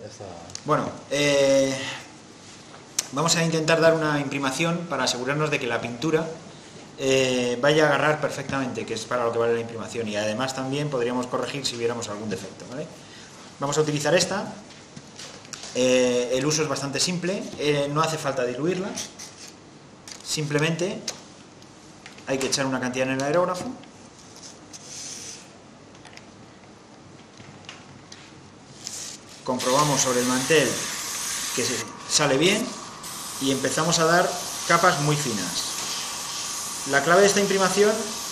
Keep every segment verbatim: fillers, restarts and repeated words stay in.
Esta... Bueno, eh, vamos a intentar dar una imprimación para asegurarnos de que la pintura eh, vaya a agarrar perfectamente, que es para lo que vale la imprimación, y además también podríamos corregir si viéramos algún defecto, ¿vale? Vamos a utilizar esta. Eh, el uso es bastante simple, eh, no hace falta diluirla, simplemente hay que echar una cantidad en el aerógrafo. Comprobamos sobre el mantel que se sale bien y empezamos a dar capas muy finas. La clave de esta imprimación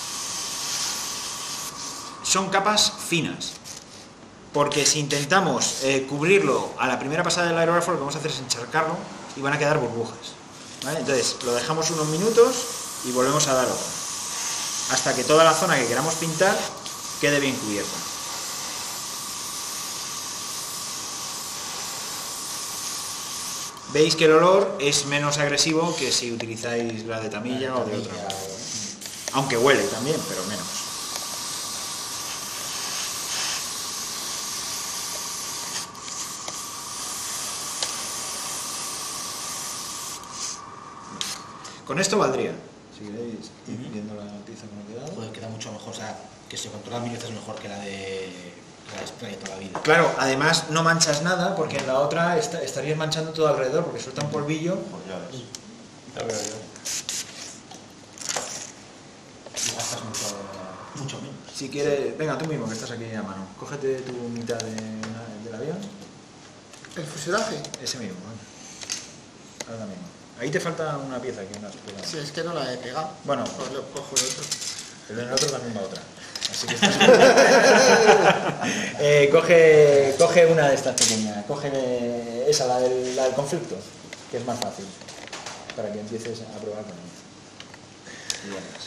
son capas finas, porque si intentamos eh, cubrirlo a la primera pasada del aerógrafo, lo que vamos a hacer es encharcarlo y van a quedar burbujas, ¿vale? Entonces lo dejamos unos minutos y volvemos a dar otra, hasta que toda la zona que queramos pintar quede bien cubierta. Veis que el olor es menos agresivo que si utilizáis la de tamilla o de otra, aunque huele también, pero menos. Con esto valdría. Si queréis ir viendo la tiza como ha quedado. Joder, queda mucho mejor, o sea, que se controla mil veces mejor que la de la de spray de toda la vida. Claro, además no manchas nada, porque en la otra est estarías manchando todo alrededor, porque suelta un polvillo. Pues ya ves. Ya veo yo. Y gastas mucho, mucho menos. Si quieres, venga tú mismo que estás aquí a mano, cógete tu mitad de, del avión. ¿El fuselaje? Ese mismo, ¿vale? Ahora mismo. Ahí te falta una pieza que no has pegado. Si es que no la he pegado. Bueno, pues lo cojo el otro. el del otro también va otra. Así que estás... eh, coge, coge una de estas pequeñas, coge esa, la del, la del conflicto, que es más fácil, para que empieces a probar con ella. Y ya ves.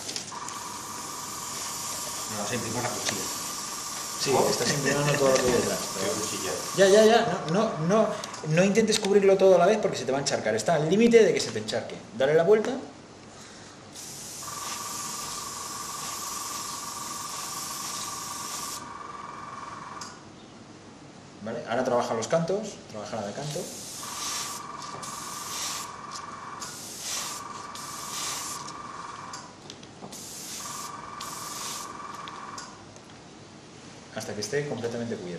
Me vas a imprimir la cuchilla. Sí, estás imprimiendo todo lo que hay detrás. Qué cuchilla. Ya, ya, ya, no, no, no, no intentes cubrirlo todo a la vez porque se te va a encharcar. Está al límite de que se te encharque. Dale la vuelta. ¿Vale? Ahora trabaja los cantos, trabaja la de canto. Hasta que esté completamente cubierta.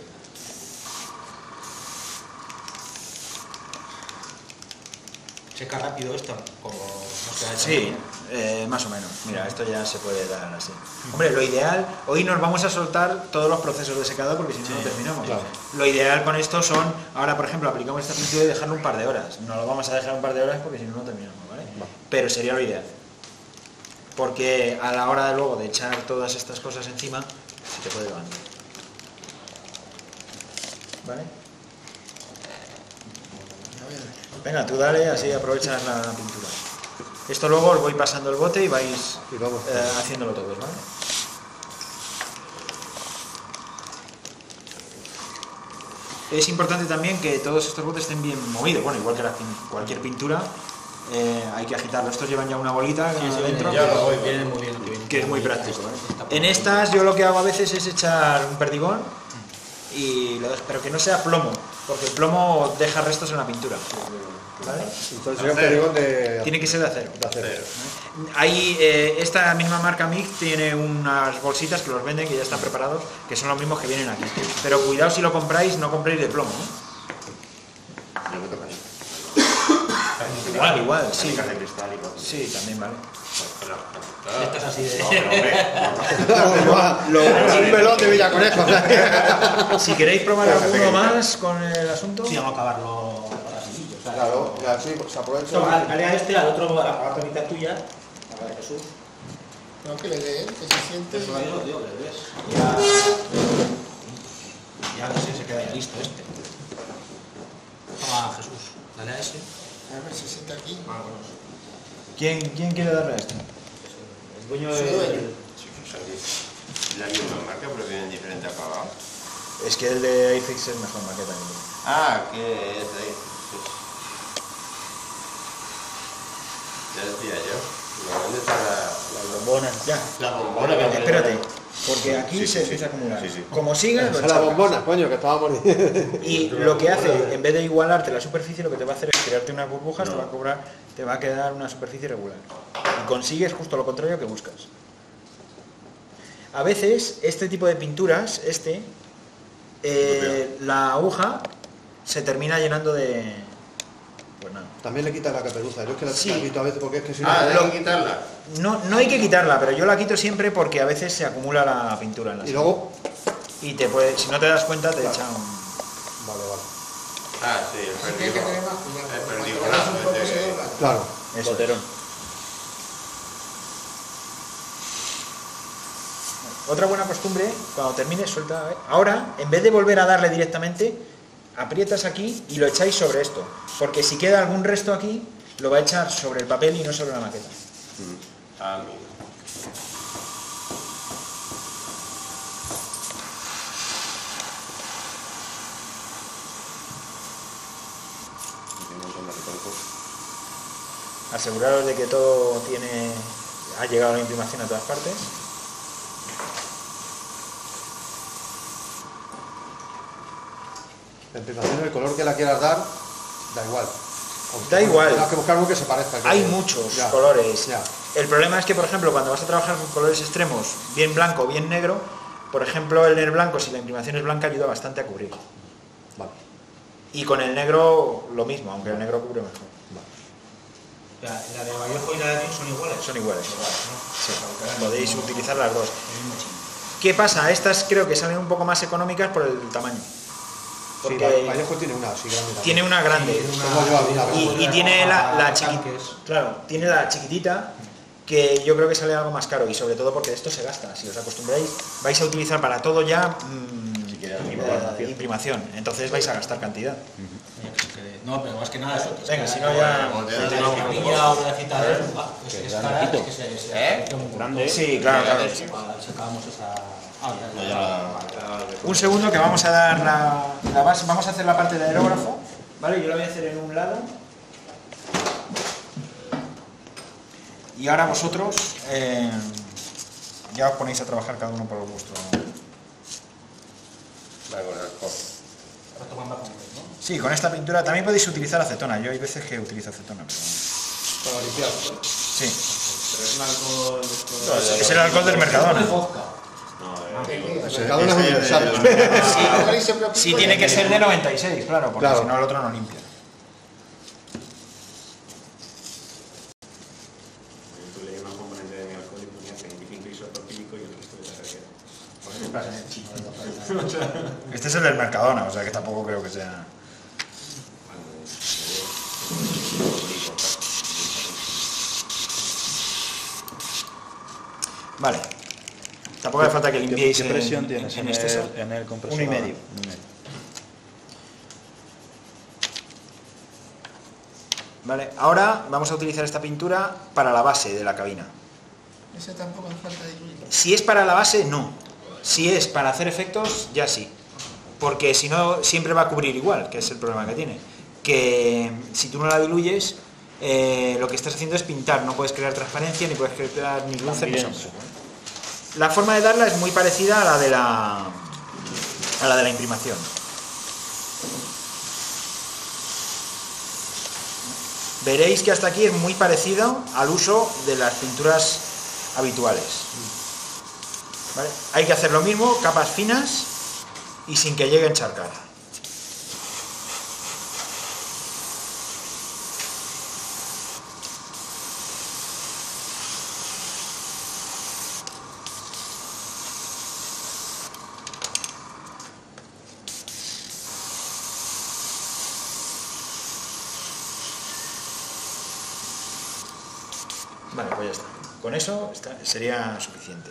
Checa rápido esto, como no se ha hecho. Sí, eh, más o menos. Mira, esto ya se puede dar así. Hombre, lo ideal, hoy nos vamos a soltar todos los procesos de secado porque si no, Sí, no terminamos. claro. Lo ideal con esto son, ahora por ejemplo, aplicamos esta pintura y dejarlo un par de horas. No lo vamos a dejar un par de horas porque si no, no terminamos, ¿vale? Vale. Pero sería lo ideal. Porque a la hora de luego de echar todas estas cosas encima, se te puede levantar. ¿Vale? Venga, tú dale, así aprovechas la pintura. Esto luego os voy pasando el bote y vais Y vamos. eh, haciéndolo todos, ¿vale? Es importante también que todos estos botes estén bien movidos. Bueno, igual que la pin- cualquier pintura, eh, hay que agitarlo. Estos llevan ya una bolita Sí, sí, dentro, ya que- lo voy, viene muy bien. Que, viene que es muy bien. práctico, ¿vale? Está por En ahí. estas yo lo que hago a veces es echar un perdigón, y lo dejo, pero que no sea plomo, porque el plomo deja restos en la pintura, ¿vale? Entonces sería un perdigón de... Tiene que ser de acero. de acero. Hay, eh, esta misma marca M I G tiene unas bolsitas que los venden, que ya están preparados, que son los mismos que vienen aquí. Pero cuidado si lo compráis, no compréis de plomo, ¿eh? Yo me toca esto. Igual, igual, sí. Canicas de cristal y cosas. Sí, también vale. Esto es así de... No, pero hombre, Lo- Un melón de Villaconejo. o sea. si queréis probar alguno más con el asunto, Sí, vamos a acabarlo así. O sea, Claro, y así se aprovecha. Esto, dale a este, al otro, a la otra mitad tuya, a la de Jesús. No, que le dé, que se siente. Eso ahí lo digo, que le des. ya, Ya no sé, se queda ya listo este. Toma, Jesús, dale a ese. A ver si se siente aquí. Vámonos. ¿quién, ¿quién quiere darle a esto? El dueño Su de... dueño. sí, que son la misma marca, pero tienen diferente acabado. Es que el de iFix es mejor maqueta que el mío. Ah, ¿qué es de ahí? Ya decía yo. ¿Dónde está la, La bombona. Ya, La bombona que espérate. porque aquí Sí, se sí, empieza sí. a acumular. Sí, sí. Como sigue, lo Esa es la encharcas. bombona, coño, que estábamos... Y lo que hace, en vez de igualarte la superficie, lo que te va a hacer es crearte unas burbujas, No. te va a cobrar, te va a quedar una superficie irregular. Y consigues justo lo contrario que buscas. A veces, este tipo de pinturas, este, eh, la aguja se termina llenando de... Pues nada. También le quitas la caperuza. Yo es que la Sí. la quito a veces porque es que si no... Ah, me tengo da- que quitarla. No, no hay que quitarla, pero yo la quito siempre porque a veces se acumula la pintura en la Y sala. luego... Y te puede, si no te das cuenta, te echa un... Vale, vale. Ah, sí, el Así que hay que perdigonazo. tener más cuidado. El Cuando perdigonazo, un poco este se que- dobla. Claro. Eso es. Boterón. Otra buena costumbre, cuando termines, suelta. ¿eh? Ahora, en vez de volver a darle directamente, aprietas aquí y lo echáis sobre esto. Porque si queda algún resto aquí, lo va a echar sobre el papel y no sobre la maqueta. Ah, mira. Tiene un montón de retornos. Aseguraros de que todo tiene ha llegado la imprimación a todas partes. La imprimación, el color que la quieras dar, da igual. Aunque Da igual. Tienes que buscar uno que se parezca. al que- Hay muchos Ya, colores. ya. El problema es que, por ejemplo, cuando vas a trabajar con colores extremos, bien blanco, bien negro, por ejemplo, el negro blanco, si la imprimación es blanca, ayuda bastante a cubrir. Vale. Y con el negro lo mismo, aunque el negro cubre mejor. La, la de Vallejo y la de King son iguales. Son iguales. Iguales, ¿no? Sí, podéis utilizar las dos. El mismo chin. ¿Qué pasa? Estas creo que salen un poco más económicas por el tamaño. Sí, Porque Va- Vallejo tiene una así grande también. tiene una grande. Hemos llevado una vez. Y, y tiene la, la chiquitita. Tanques. Claro, tiene la chiquitita que yo creo que sale algo más caro y sobre todo porque esto se gasta. Si os acostumbráis, vais a utilizar para todo ya mm, eh, imprimación. Entonces vais a gastar cantidad. Oye, que- que- No, pero más que nada eso. Venga, si no ya... La niña o la cita de ah, es que es cara, es que se, se ¿Eh? se- muy Grande. Sí, claro, claro. Sacábamos esa. Ah, ya, No, ya. ya la- Un segundo que vamos a dar la, la base, vamos a hacer la parte de aerógrafo, ¿vale? Yo la voy a hacer en un lado. Y ahora vosotros eh, ya os ponéis a trabajar cada uno por vuestro... Vale, con el alcohol. Para tomar más hombres, ¿no? Sí, con esta pintura también podéis utilizar acetona. Yo hay veces que utilizo acetona, pero... Para limpiar. Sí, Pero es un alcohol de estos- es el alcohol del Mercadona. Vodka. No, ¿Qué, eh, qué? Ese- Mercadona es ese universal. de- Ah, igual y se preocupa Sí, de- tiene que ser de noventa y seis, claro, porque Claro. si no el otro no limpia. Tú leías una componente de mi alcohol y ponías veinticinco isopropílico y el resto de tarjeta. Este es el del Mercadona, o sea que tampoco creo que sea... Vale. Tampoco hace falta que limpiéis ¿Qué presión en, tienes en en, exceso. el, en el compresor? Uno y medio. Uno y medio. Vale, ahora vamos a utilizar esta pintura para la base de la cabina. Ese tampoco hace falta diluir. Si es para la base, no. Si es para hacer efectos, ya sí. Porque si no, siempre va a cubrir igual, que es el problema que tiene. Que si tú no la diluyes, eh, lo que estás haciendo es pintar. No puedes crear transparencia, ni puedes crear ni luces ni sombras. La forma de darla es muy parecida a la de la, a la de la imprimación. Veréis que hasta aquí es muy parecido al uso de las pinturas habituales. ¿Vale? Hay que hacer lo mismo, capas finas y sin que llegue a encharcar. Vale, pues ya está. Con eso está- sería suficiente.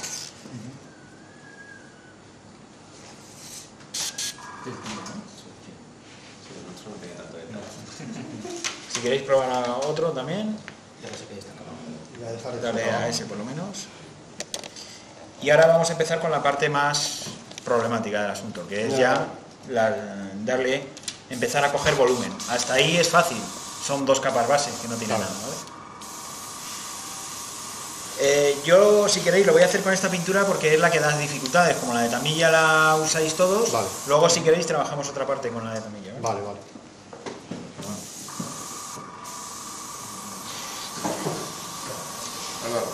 Si queréis probar a otro también, Ya que sé que está acabado. Voy a dejar el dale fondo. a ese por lo menos. Y ahora vamos a empezar con la parte más problemática del asunto, que es ya la- darle, empezar a coger volumen. Hasta ahí es fácil, son dos capas base que no tienen nada, ¿vale? Eh, yo, si queréis, lo voy a hacer con esta pintura porque es la que da dificultades. Como la de tamilla la usáis todos, Vale. luego, si queréis, trabajamos otra parte con la de tamilla. ¿Vale? Vale, vale. Álvaro.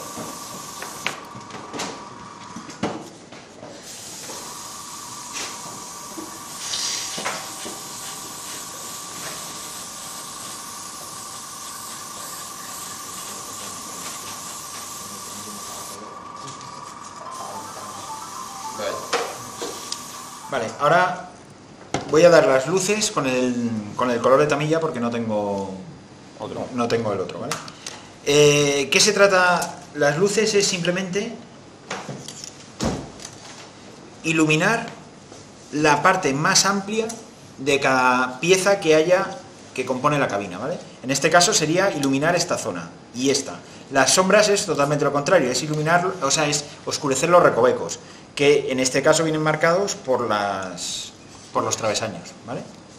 Vale, ahora voy a dar las luces con el, con el color de tamilla porque no tengo otro, no tengo el otro, ¿vale? Eh, ¿Qué se trata? Las luces es simplemente iluminar la parte más amplia de cada pieza que haya que compone la cabina, ¿vale? En este caso sería iluminar esta zona y esta. Las sombras es totalmente lo contrario, es iluminar, o sea, es oscurecer los recovecos, que en este caso vienen marcados por las por los travesaños, ¿vale?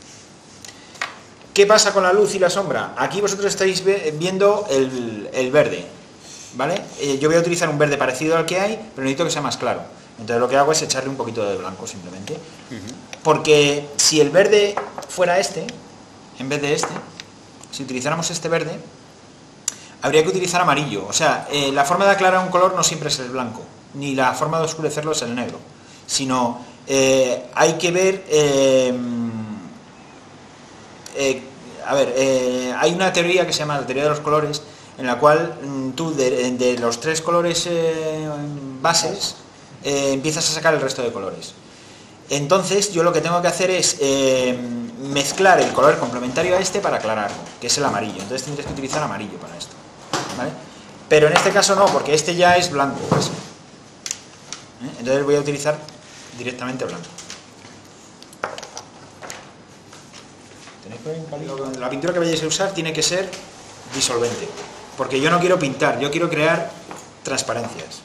¿Qué pasa con la luz y la sombra? Aquí vosotros estáis viendo el, el verde, ¿vale? Eh, yo voy a utilizar un verde parecido al que hay, pero necesito que sea más claro. Entonces lo que hago es echarle un poquito de blanco simplemente. Porque si el verde fuera este, en vez de este, si utilizáramos este verde, habría que utilizar amarillo. O sea, eh, la forma de aclarar un color no siempre es el blanco, ni la forma de oscurecerlo es el negro, sino eh, hay que ver... Eh, eh, a ver, eh, hay una teoría que se llama la teoría de los colores, en la cual mm, tú de, de los tres colores eh, bases eh, empiezas a sacar el resto de colores. Entonces yo lo que tengo que hacer es eh, mezclar el color complementario a este para aclararlo, que es el amarillo. Entonces tendrías que utilizar amarillo para esto, ¿vale? Pero en este caso no, porque este ya es blanco casi. ¿Eh? Entonces voy a utilizar directamente blanco. ¿Tenéis por ahí un palillo? La pintura que vayáis a usar tiene que ser disolvente, porque yo no quiero pintar, yo quiero crear transparencias.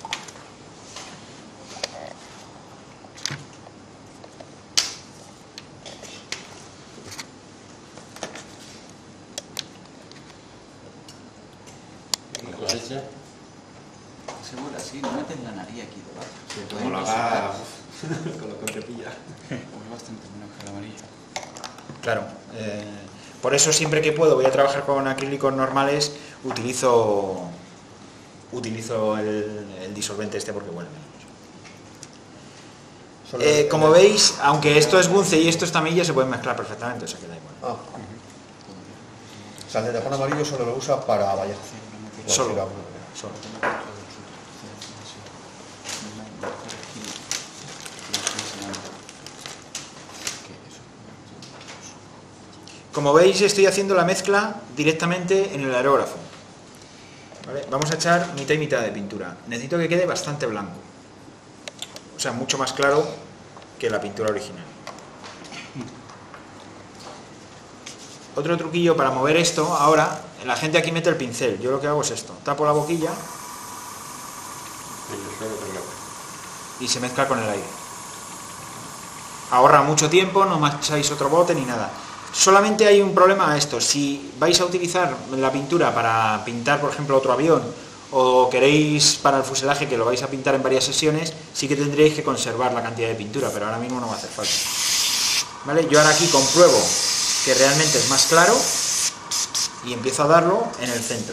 Seguro, sí, no metes la nariz aquí debajo. Sí, como lo haga con lo que te pilla. Es bastante menos que el amarillo. Claro, eh, por eso siempre que puedo voy a trabajar con acrílicos normales, utilizo utilizo el, el disolvente este porque huele menos. Solo Eh, el- como el- veis, aunque esto es bunce y esto es tamilla, se pueden mezclar perfectamente, o sea que da igual. Ah. O sea, el de tejón amarillo solo lo usa para vallar. Solo. Solo. Solo. Como veis, estoy haciendo la mezcla directamente en el aerógrafo. ¿Vale? Vamos a echar mitad y mitad de pintura. Necesito que quede bastante blanco. O sea, mucho más claro que la pintura original. Otro truquillo para mover esto, ahora, la gente aquí mete el pincel. Yo lo que hago es esto. Tapo la boquilla y se mezcla con el aire. Ahorra mucho tiempo, no mancháis otro bote ni nada. Solamente hay un problema a esto. Si vais a utilizar la pintura para pintar, por ejemplo, otro avión, o queréis para el fuselaje que lo vais a pintar en varias sesiones, sí que tendréis que conservar la cantidad de pintura, pero ahora mismo no va a hacer falta. ¿Vale? Yo ahora aquí compruebo que realmente es más claro y empiezo a darlo en el centro.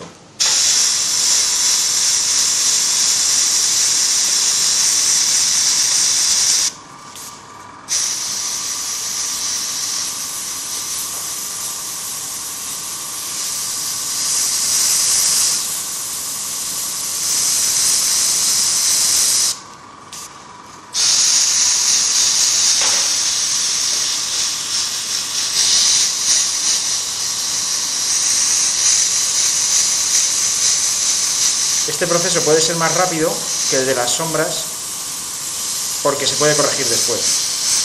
Este proceso puede ser más rápido que el de las sombras porque se puede corregir después.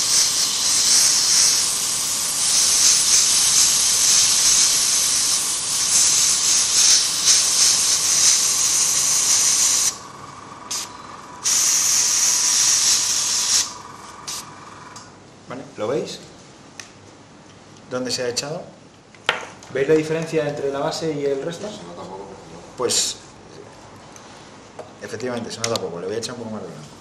¿Vale? ¿Lo veis? ¿Dónde se ha echado? ¿Veis la diferencia entre la base y el resto? Pues efectivamente, se nota poco, le voy a echar un poco más de blanco.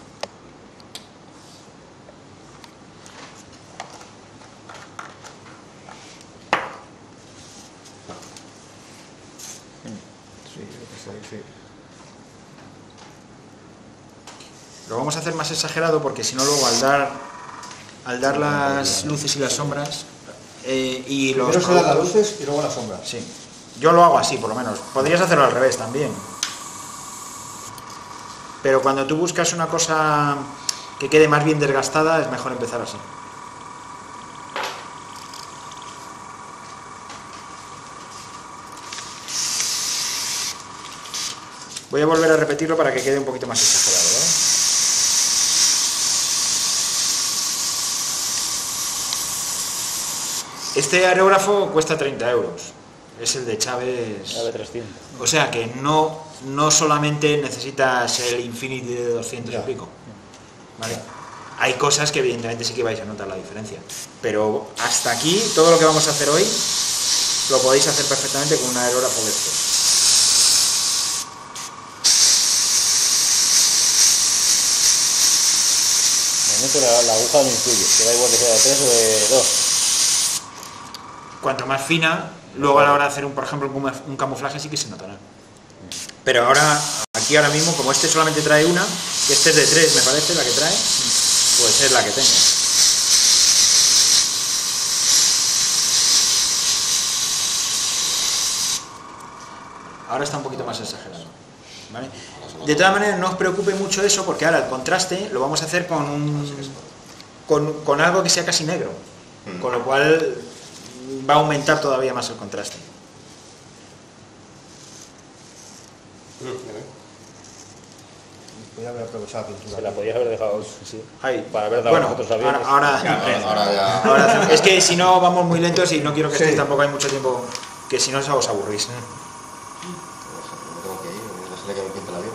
Sí, sí, sí. Lo vamos a hacer más exagerado porque si no luego al dar al dar las luces y las sombras eh, y los Primero se dan las luces y luego las sombras. sí, yo lo hago así por lo menos. Podrías hacerlo al revés también, pero cuando tú buscas una cosa que quede más bien desgastada es mejor empezar así. Voy a volver a repetirlo para que quede un poquito más exagerado, ¿vale? Este aerógrafo cuesta treinta euros, es el de Chávez. A de trescientos. O sea que no, no solamente necesitas el Infinity de doscientos Ya. y pico, ¿vale? Hay cosas que evidentemente sí que vais a notar la diferencia, pero hasta aquí todo lo que vamos a hacer hoy lo podéis hacer perfectamente con un aerógrafo de estos. Realmente la, la aguja no influye, que da igual que sea de tres o de dos. Cuanto más fina, luego a la hora de hacer un, por ejemplo, un camuf- un camuflaje sí que se notará. Pero ahora, aquí ahora mismo, como este solamente trae una, y este es de tres me parece, la que trae, pues es la que tengo. Ahora está un poquito más exagerado, ¿vale? De todas maneras, no os preocupe mucho eso, porque ahora el contraste lo vamos a hacer con un con, con algo que sea casi negro, con lo cual va a aumentar todavía más el contraste. Voy a haber aprovechado la pintura. Se la podías haber dejado sí, Ahí. para haber dado Bueno, los otros aviones. ahora, ahora, Ya, ahora ya. ahora hacemos- es que si no vamos muy lentos y no quiero que Sí. estéis tampoco hay mucho tiempo, que si no os aburrís. Me tengo que ir, no sé que me pinta el avión.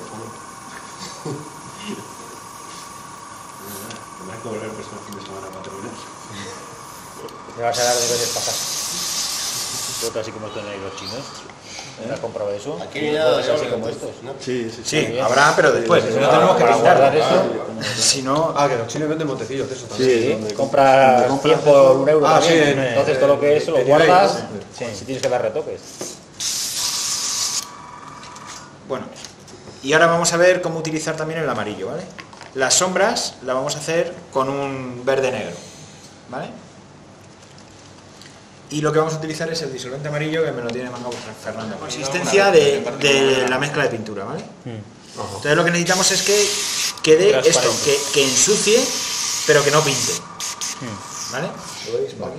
Tendrás que volver el próximo fin de semana para terminar. Me vas a dar de veces pasar. Todo así como tenéis los chinos. ¿Has comprado eso? Aquí ni nada de Botes así oro, como entonces, estos. ¿no? Sí, sí, sí. Sí, bien. habrá, pero después. Si no Para- tenemos que para guardar pintarlo. eso. Si no, Ah, que los chinos venden montecillos de eso también. Sí, donde compras compras cien por un euro Ah, también. sí, en- Entonces todo lo que es lo en guardas eBay, ¿no? si tienes que dar retoques. bueno. Y ahora vamos a ver cómo utilizar también el amarillo, ¿vale? Las sombras las vamos a hacer con un verde negro, ¿vale? Y lo que vamos a utilizar es el disolvente amarillo que me lo tiene mandado Fernando. Consistencia de, de la mezcla de pintura, ¿vale? Entonces lo que necesitamos es que quede esto, Transparente. que, que ensucie, pero que no pinte. ¿Vale? ¿Lo veis? Vale.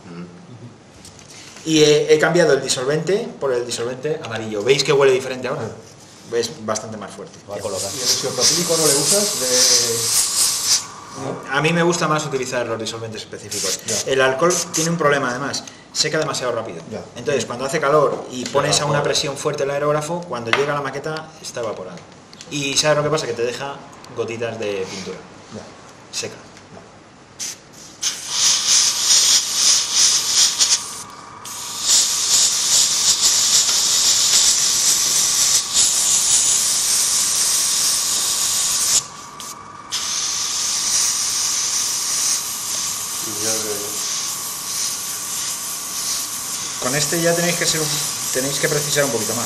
Y he, he cambiado el disolvente por el disolvente amarillo. ¿Veis que huele diferente ahora? Es bastante más fuerte. Va a colocar. ¿Y el isopropílico no le usas? De... A mí me gusta más utilizar los disolventes específicos. Ya. El alcohol tiene un problema además, seca demasiado rápido. Ya. Entonces cuando hace calor y pones a una presión fuerte el aerógrafo, cuando llega a la maqueta está evaporado. Y ¿sabes lo que pasa? Que te deja gotitas de pintura Ya. seca. Con este ya tenéis que ser un- tenéis que precisar un poquito más.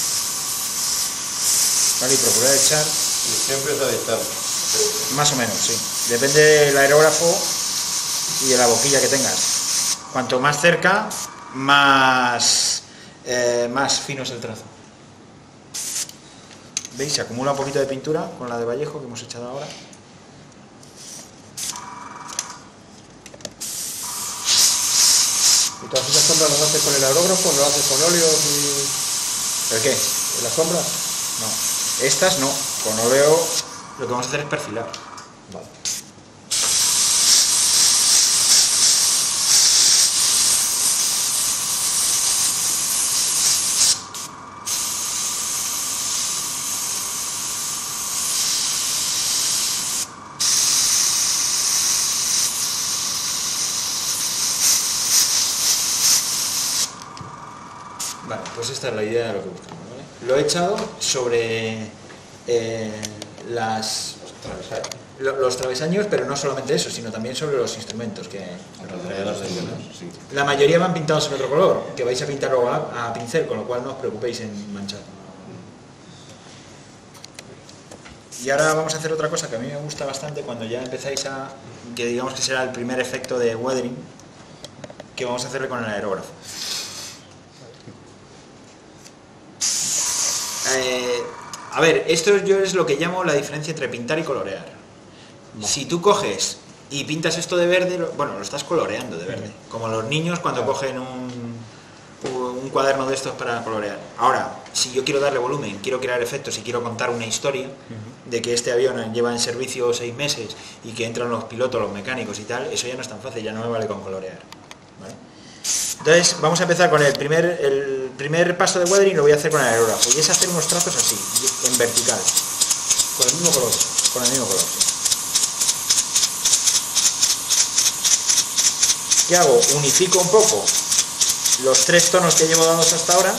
Vale, y procurar echar Siempre es a distancia. más o menos, sí. Depende del aerógrafo y de la boquilla que tengas. Cuanto más cerca, más, eh, más fino es el trazo. ¿Veis? Se acumula un poquito de pintura con la de Vallejo que hemos echado ahora. ¿Y todas esas sombras las haces con el aerógrafo? ¿No las haces con óleos y ¿El qué? en las sombras? No. Estas no. Con óleo lo que vamos a hacer es perfilar. Vale. Vale, pues esta es la idea de lo que buscamos, ¿vale? Lo he echado sobre eh, las, lo- los travesaños, pero no solamente eso, sino también sobre los instrumentos que Alrededor de ellos, ¿no? Sí. la mayoría van pintados en otro color, que vais a pintar luego a, a pincel, con lo cual no os preocupéis en manchar. Y ahora vamos a hacer otra cosa que a mí me gusta bastante cuando ya empezáis a, que digamos que será el primer efecto de weathering, que vamos a hacerle con el aerógrafo. Eh, a ver, esto yo es lo que llamo la diferencia entre pintar y colorear. Si tú coges y pintas esto de verde, lo- bueno, lo estás coloreando de verde, como los niños cuando cogen un, un cuaderno de estos para colorear. Ahora, si yo quiero darle volumen, quiero crear efectos y quiero contar una historia de que este avión lleva en servicio seis meses y que entran los pilotos, los mecánicos y tal, eso ya no es tan fácil, ya no me vale con colorear, ¿vale? Entonces vamos a empezar con el primer, el primer paso de weathering, lo voy a hacer con el aerógrafo, y es hacer unos trazos así, en vertical, con el mismo color, con el mismo color. ¿Qué hago? Unifico un poco los tres tonos que llevo dados hasta ahora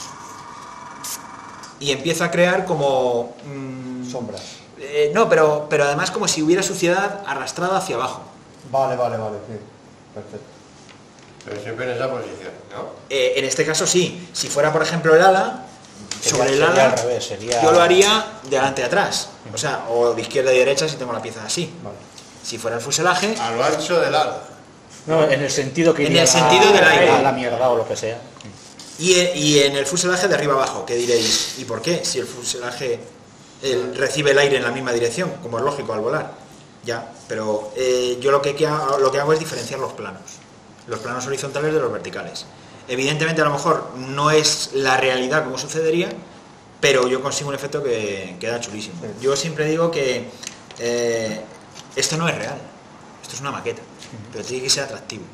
y empiezo a crear como... mmm, Sombras. eh, no, pero, pero además como si hubiera suciedad arrastrada hacia abajo. Vale, vale, vale. Sí. Perfecto. Pero siempre en esa posición, ¿no? Eh, en este caso sí, si fuera por ejemplo el ala, Sería- sobre el sería ala al revés, sería- yo lo haría de adelante a atrás, o sea, o de izquierda y derecha si tengo la pieza así. Vale. Si fuera el fuselaje, A lo ancho del ala. No, en el sentido que En iría el sentido del aire. a la mierda o lo que sea. y, y en el fuselaje de arriba abajo, ¿qué diréis? ¿Y por qué? Si el fuselaje el- recibe el aire en la misma dirección, como es lógico al volar. Ya, pero eh, yo lo que, que hago, lo que hago es diferenciar los planos, los planos horizontales de los verticales. Evidentemente a lo mejor no es la realidad como sucedería, pero yo consigo un efecto que queda chulísimo. Yo siempre digo que eh, esto no es real, esto es una maqueta, pero tiene que ser atractivo.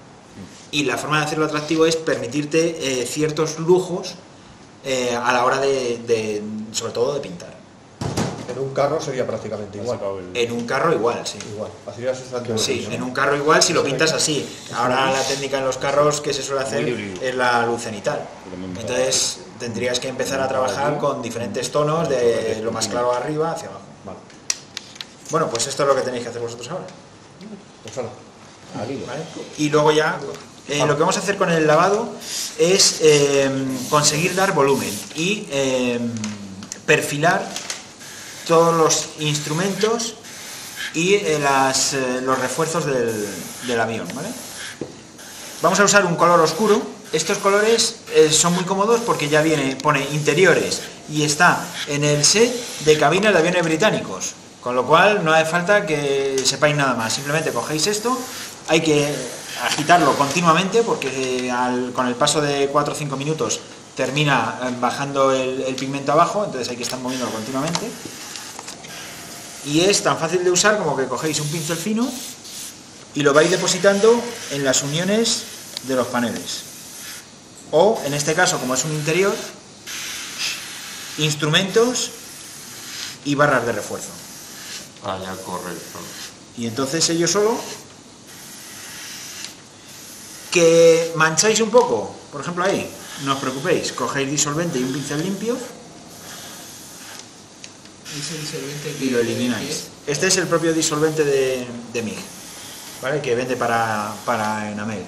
Y la forma de hacerlo atractivo es permitirte eh, ciertos lujos eh, a la hora de, de, sobre todo, de pintar. En un carro sería prácticamente igual. En un carro igual, sí. Igual. Así era sustantivo. Sí, en un carro igual si lo pintas así. Ahora la técnica en los carros que se suele hacer es la luz cenital. Entonces tendrías que empezar a trabajar con diferentes tonos de lo más claro arriba hacia abajo. Vale. Bueno, pues esto es lo que tenéis que hacer vosotros ahora. Pues ahora. ¿Vale? Y luego ya, eh, lo que vamos a hacer con el lavado es eh, conseguir dar volumen y eh, perfilar todos los instrumentos y eh, las, eh, los refuerzos del, del avión, ¿vale? Vamos a usar un color oscuro. Estos colores eh, son muy cómodos porque ya viene, pone interiores y está en el set de cabinas de aviones británicos, con lo cual no hace falta que sepáis nada más, simplemente cogéis esto, hay que agitarlo continuamente porque al, con el paso de cuatro o cinco minutos termina eh, bajando el, el pigmento abajo, entonces hay que estar moviéndolo continuamente. Y es tan fácil de usar como que cogéis un pincel fino y lo vais depositando en las uniones de los paneles. O, en este caso, como es un interior, instrumentos y barras de refuerzo. Ah, ya, correcto. Y entonces ello solo, que mancháis un poco, por ejemplo ahí, no os preocupéis, cogéis disolvente y un pincel limpio Ese disolvente que- y lo elimináis. Este es el propio disolvente de, de M I G, ¿vale? Que vende para, para Enamel.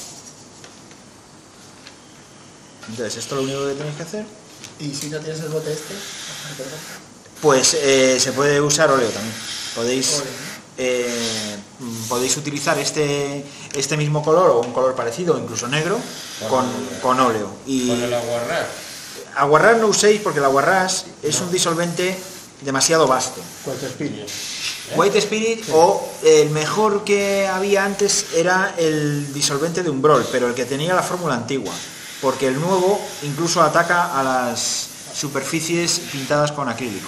Entonces, esto es lo único que tenéis que hacer. Y si no tienes el bote este, perdón. Pues eh, se puede usar óleo también. Podéis, Óleo, eh, mm, podéis utilizar este, este mismo color o un color parecido, incluso negro, con, con óleo. Y Con el aguarrás. aguarrás no uséis porque el aguarrás es un disolvente demasiado vasto. Pues Spirit. White Spirit o el mejor que había antes era el disolvente de Umbrol, pero el que tenía la fórmula antigua, porque el nuevo incluso ataca a las superficies pintadas con acrílico.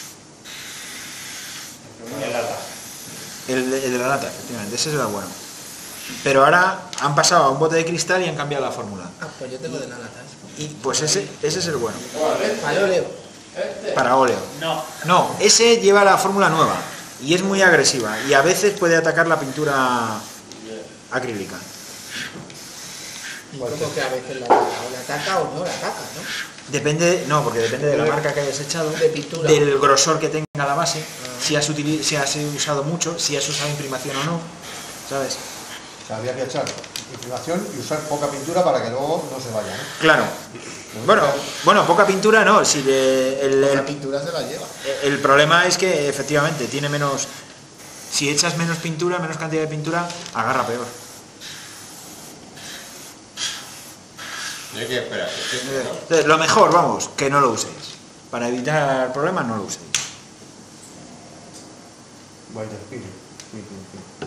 El, de- el de la lata, efectivamente, ese era bueno. Pero ahora han pasado a un bote de cristal y han cambiado la fórmula. Ah, pues yo tengo de la lata. ¿eh? Y pues ese, ese es el bueno. Al óleo. Para óleo. No. No, ese lleva la fórmula nueva y es muy agresiva y a veces puede atacar la pintura acrílica. Y como que a veces la, o la ataca o no la ataca, ¿no? Depende, no, porque depende de la marca que hayas echado, De pintura. del grosor que tenga la base, si has, utili- si has usado mucho, si has usado imprimación o no, ¿sabes? O sea, había que echar imprimación y usar poca pintura para que luego no se vaya, ¿no? Claro. Bueno, bueno, poca pintura no, si de- el, La el, pintura se la lleva. el problema es que efectivamente tiene menos, si echas menos pintura, menos cantidad de pintura, agarra peor. Yo que esperar. Entonces, lo mejor, vamos, que no lo uséis. Para evitar problemas, no lo uséis. Vaya, pino. Sí, sí, sí.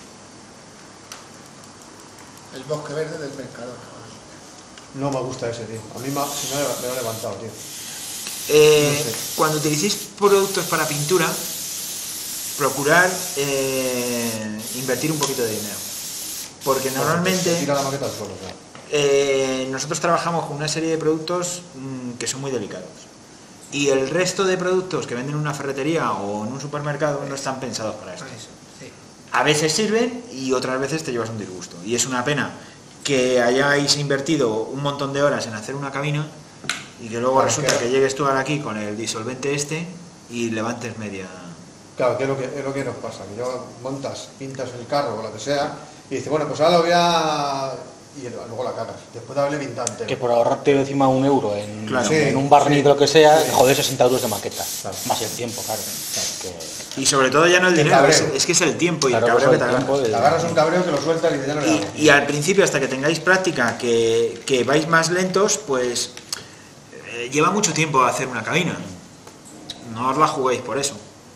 El bosque verde del mercado. No me gusta ese, tío. A mí me, ha- se me, ha, me lo ha levantado, tío. Eh, No sé. Cuando utilicéis productos para pintura, procurar eh, invertir un poquito de dinero. Porque normalmente Tira la maqueta al suelo, o sea. eh, nosotros trabajamos con una serie de productos mm, que son muy delicados. Y el resto de productos que venden en una ferretería o en un supermercado no están pensados para esto. Eso, sí. A veces sirven y otras veces te llevas un disgusto. Y es una pena que hayáis invertido un montón de horas en hacer una cabina y que luego Claro, resulta que- que llegues tú ahora aquí con el disolvente este y levantes media... Claro, que es lo que, es lo que nos pasa, que yo montas, pintas el carro o lo que sea, y dices, bueno, pues ahora lo voy a... y luego la cagas, después de haberle pintado entero. Que por ahorrarte encima un euro en, Claro. Sí, en un barniz sí. o lo que sea, Sí. joder sesenta euros de maqueta. Claro. Más el tiempo, claro. Claro, que- Y sobre todo ya no el El dinero, es, cabreo. es que es el tiempo y claro, el cabreo pues que te el tiempo agarras. de- Te agarras un cabreo que lo sueltas y ya no le hago. Y, y al principio, hasta que tengáis práctica, que, que vais más lentos, pues eh, lleva mucho tiempo hacer una cabina. No os la juguéis por eso.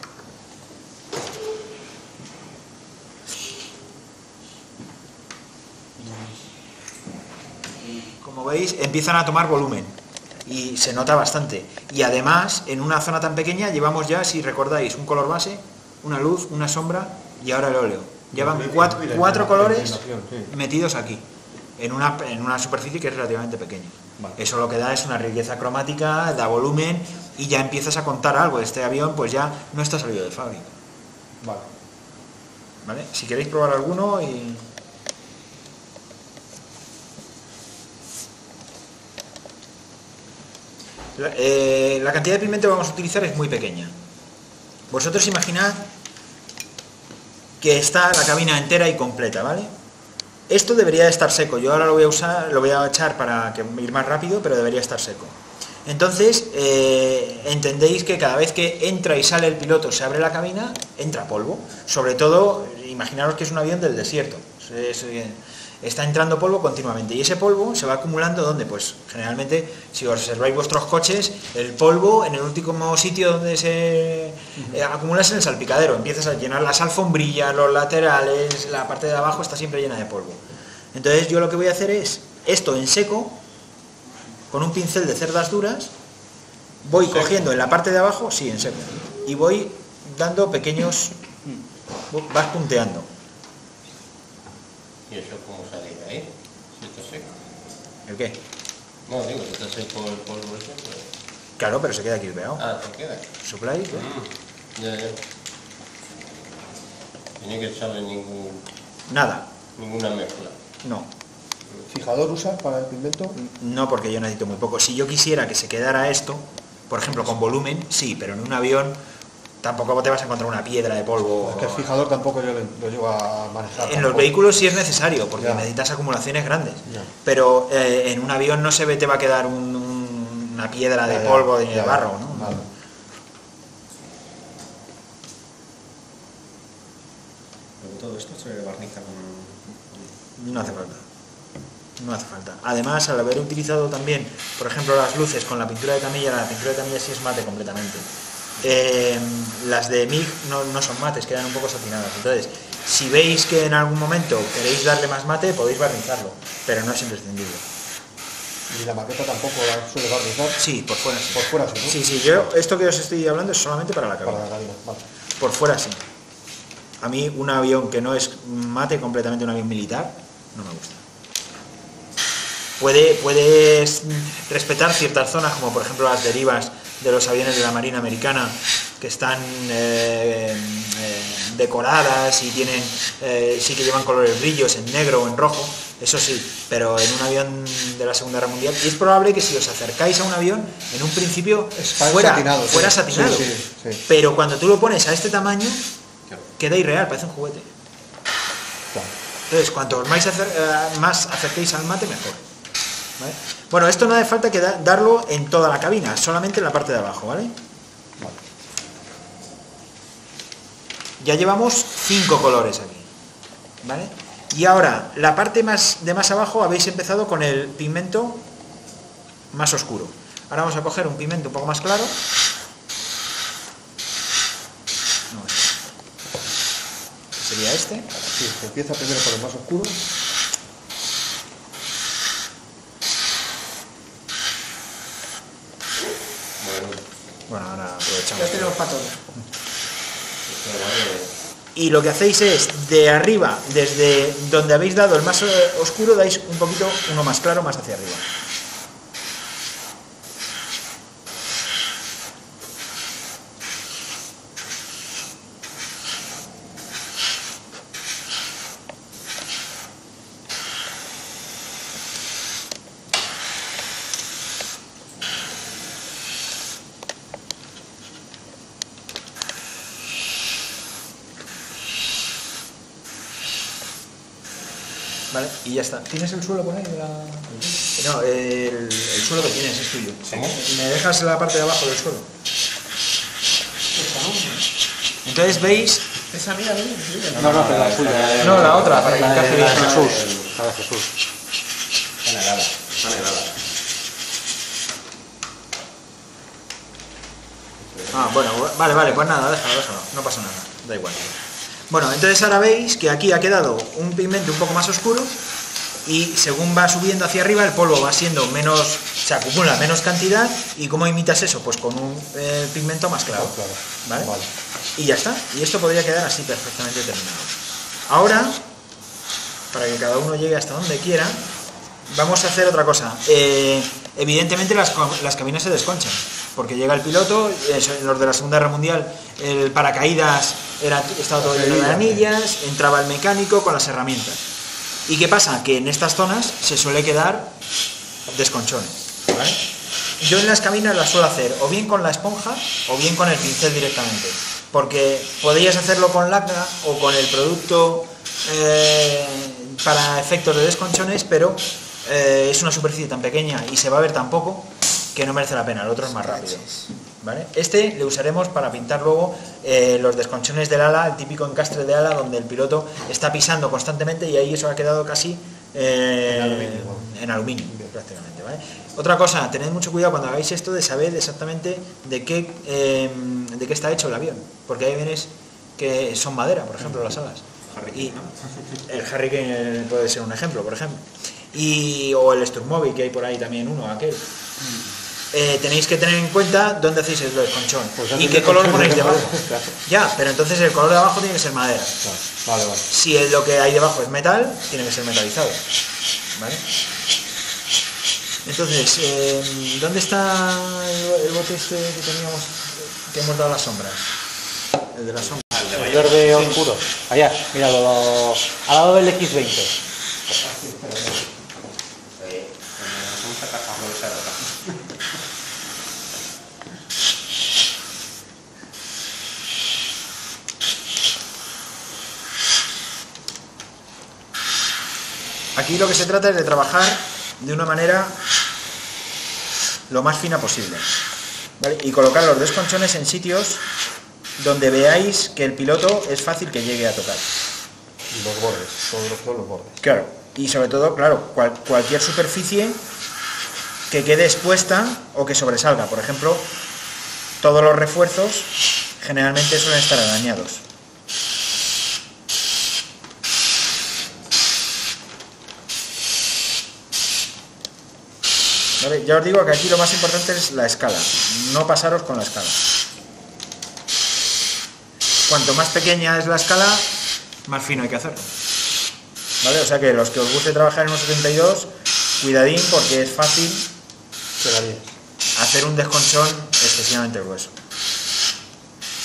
Como veis, empiezan a tomar volumen y se nota bastante. Y además, en una zona tan pequeña, llevamos ya, si recordáis, un color base, una luz, una sombra y ahora el óleo. Llevan Y- cuatro, y la- cuatro la colores iluminación, sí. metidos aquí, en una, en una superficie que es relativamente pequeña. Vale. Eso lo que da es una riqueza cromática, da volumen y ya empiezas a contar algo. Este avión pues ya no está salido de fábrica. Vale. ¿Vale? Si queréis probar alguno y... La, eh, la cantidad de pigmento que vamos a utilizar es muy pequeña. Vosotros imaginad que está la cabina entera y completa, ¿vale? Esto debería de estar seco. Yo ahora lo voy a usar, lo voy a echar para que ir más rápido, pero debería estar seco. Entonces, eh, entendéis que cada vez que entra y sale el piloto, se abre la cabina, entra polvo. Sobre todo, imaginaros que es un avión del desierto. Es, eh, está entrando polvo continuamente y ese polvo se va acumulando ¿dónde? Pues generalmente, si observáis vuestros coches, el polvo en el último sitio donde se eh, acumula es en el salpicadero. Empiezas a llenar las alfombrillas, los laterales, la parte de abajo está siempre llena de polvo. Entonces yo lo que voy a hacer es esto en seco, con un pincel de cerdas duras, voy cogiendo en la parte de abajo, sí, en seco, y voy dando pequeños, vas punteando. ¿Y eso cómo sale de ahí? Si está seco. ¿El qué? No, digo, si está seco el polvo ese, pues... Claro, pero se queda aquí pegado. Ah, te queda. Sopláis, ¿eh? Mm, ya, ya. Tiene que echarle ningún, Nada, ninguna mezcla. no. ¿Fijador usas para el pigmento? No, porque yo necesito muy poco. Si yo quisiera que se quedara esto, por ejemplo, con volumen, sí, pero en un avión tampoco te vas a encontrar una piedra de polvo. Es que el fijador tampoco yo lo, lo llego a manejar. En los tampoco. vehículos sí es necesario, porque Ya. necesitas acumulaciones grandes. Ya. Pero eh, en un avión no se ve, te va a quedar un- un- una piedra de Ya, ya, polvo, de ya, barro, ¿no? vale. Luego todo esto se barniza con... No hace falta. No hace falta. Además, al haber utilizado también, por ejemplo, las luces con la pintura de camilla, la pintura de camilla sí es mate completamente. Eh, las de M I G no, no son mates, quedan un poco satinadas. Entonces, si veis que en algún momento queréis darle más mate, podéis barnizarlo, pero no es imprescindible. Y la maqueta tampoco la suele barnizar. Sí, por fuera sí. Por fuera sí, ¿no? Sí, sí, yo esto que os estoy hablando es solamente para la Para cabina. la cabina, vale. Por fuera sí. A mí un avión que no es mate completamente, un avión militar, no me gusta. Puede, puedes respetar ciertas zonas, como por ejemplo las derivas de los aviones de la Marina Americana, que están eh, eh, decoradas y tienen, eh, sí que llevan colores brillos en negro o en rojo, eso sí, pero en un avión de la Segunda Guerra Mundial, y es probable que si os acercáis a un avión, en un principio Está fuera satinado, sí. fuera satinado, Sí, sí, sí. pero cuando tú lo pones a este tamaño, queda irreal, parece un juguete. Claro. Entonces, cuanto más, acer eh, más acerquéis al mate, mejor. ¿Vale? Bueno, esto no hace falta que da darlo en toda la cabina, solamente en la parte de abajo, ¿vale? Vale. Ya llevamos cinco colores aquí, ¿vale? Y ahora, la parte más de más abajo habéis empezado con el pigmento más oscuro. Ahora vamos a coger un pigmento un poco más claro. No, este. Sería este. Sí, se empieza primero por el más oscuro. Bueno, ahora aprovechamos. Ya tenemos para todos. Y lo que hacéis es, de arriba, desde donde habéis dado el más oscuro, dais un poquito uno más claro, más hacia arriba. ¿Vale? Y ya está. ¿Tienes el suelo por ahí? La... No, el, el suelo que tienes es tuyo. ¿Me dejas la parte de abajo del suelo? Entonces veis... Esa mía, ¿no? No, no, pero la suya. No, la otra, para que La encaje de bien. Jesús. La de Jesús. Está negada, está negada. Ah, bueno, vale, vale, pues nada, déjalo, déjalo, no pasa nada, da igual. Bueno, entonces ahora veis que aquí ha quedado un pigmento un poco más oscuro y según va subiendo hacia arriba el polvo va siendo menos, se acumula menos cantidad y ¿cómo imitas eso? Pues con un eh, pigmento más claro, Claro. ¿vale? Vale. Y ya está, y esto podría quedar así perfectamente terminado. Ahora, para que cada uno llegue hasta donde quiera, vamos a hacer otra cosa. Eh, evidentemente las, las cabinas se desconchan, porque llega el piloto, eso, los de la Segunda Guerra Mundial, el paracaídas era, estaba todo lleno de anillas, entraba el mecánico con las herramientas. ¿Y qué pasa? Que en estas zonas se suele quedar desconchones, ¿vale? Yo en las cabinas las suelo hacer o bien con la esponja o bien con el pincel directamente, porque podrías hacerlo con lacra o con el producto eh, para efectos de desconchones, pero eh, es una superficie tan pequeña y se va a ver tan poco que no merece la pena, el otro es más rápido, ¿vale? Este le usaremos para pintar luego eh, los desconchones del ala, el típico encastre de ala donde el piloto está pisando constantemente y ahí eso ha quedado casi eh, En aluminio, en aluminio prácticamente, ¿vale? Otra cosa, tened mucho cuidado cuando hagáis esto de saber exactamente de qué, eh, de qué está hecho el avión, porque hay aviones que son madera, por ejemplo, las alas. Y el Hurricane puede ser un ejemplo, por ejemplo. Y, o el Sturmovil, que hay por ahí también uno, aquel. Eh, tenéis que tener en cuenta dónde hacéis el desconchón Pues y qué color ponéis debajo. Claro. Ya, pero entonces el color de abajo tiene que ser madera. Claro. Vale, vale. Si el- lo que hay debajo es metal, tiene que ser metalizado, ¿vale? Entonces, eh, ¿dónde está el, el bote este que teníamos, que hemos dado las sombras? El de las sombras. El verde oscuro. Allá, míralo, al lado del equis veinte. Eh, vamos a sacar a esa otra. Aquí lo que se trata es de trabajar de una manera lo más fina posible, ¿vale? Y colocar los desconchones en sitios donde veáis que el piloto es fácil que llegue a tocar. Los bordes, todos los, todos los bordes. Claro, y sobre todo, claro, cual- cualquier superficie que quede expuesta o que sobresalga. Por ejemplo, todos los refuerzos generalmente suelen estar arañados. ¿Vale? Ya os digo que aquí lo más importante es la escala, no pasaros con la escala. Cuanto más pequeña es la escala, más fino hay que hacerlo. ¿Vale? O sea que los que os guste trabajar en uno setenta y dos, cuidadín porque es fácil Quedaría. hacer un desconchón excesivamente grueso.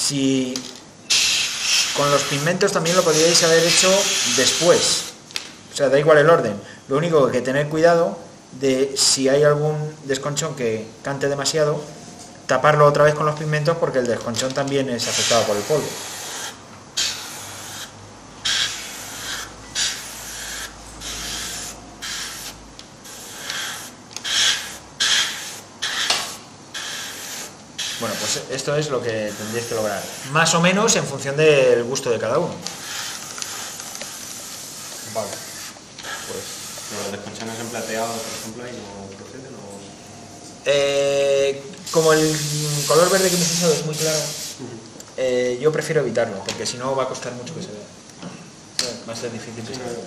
Si con los pigmentos también lo podríais haber hecho después, o sea, da igual el orden, lo único que tener cuidado de si hay algún desconchón que cante demasiado, taparlo otra vez con los pigmentos porque el desconchón también es afectado por el polvo. Bueno, pues esto es lo que tendréis que lograr, más o menos en función del gusto de cada uno. Vale. Pues Los desconchones en plateado, por ejemplo, ahí no proceden o... Eh, como el color verde que hemos usado es muy claro, eh, yo prefiero evitarlo, porque si no va a costar mucho que se vea. Va a ser difícil que se vea.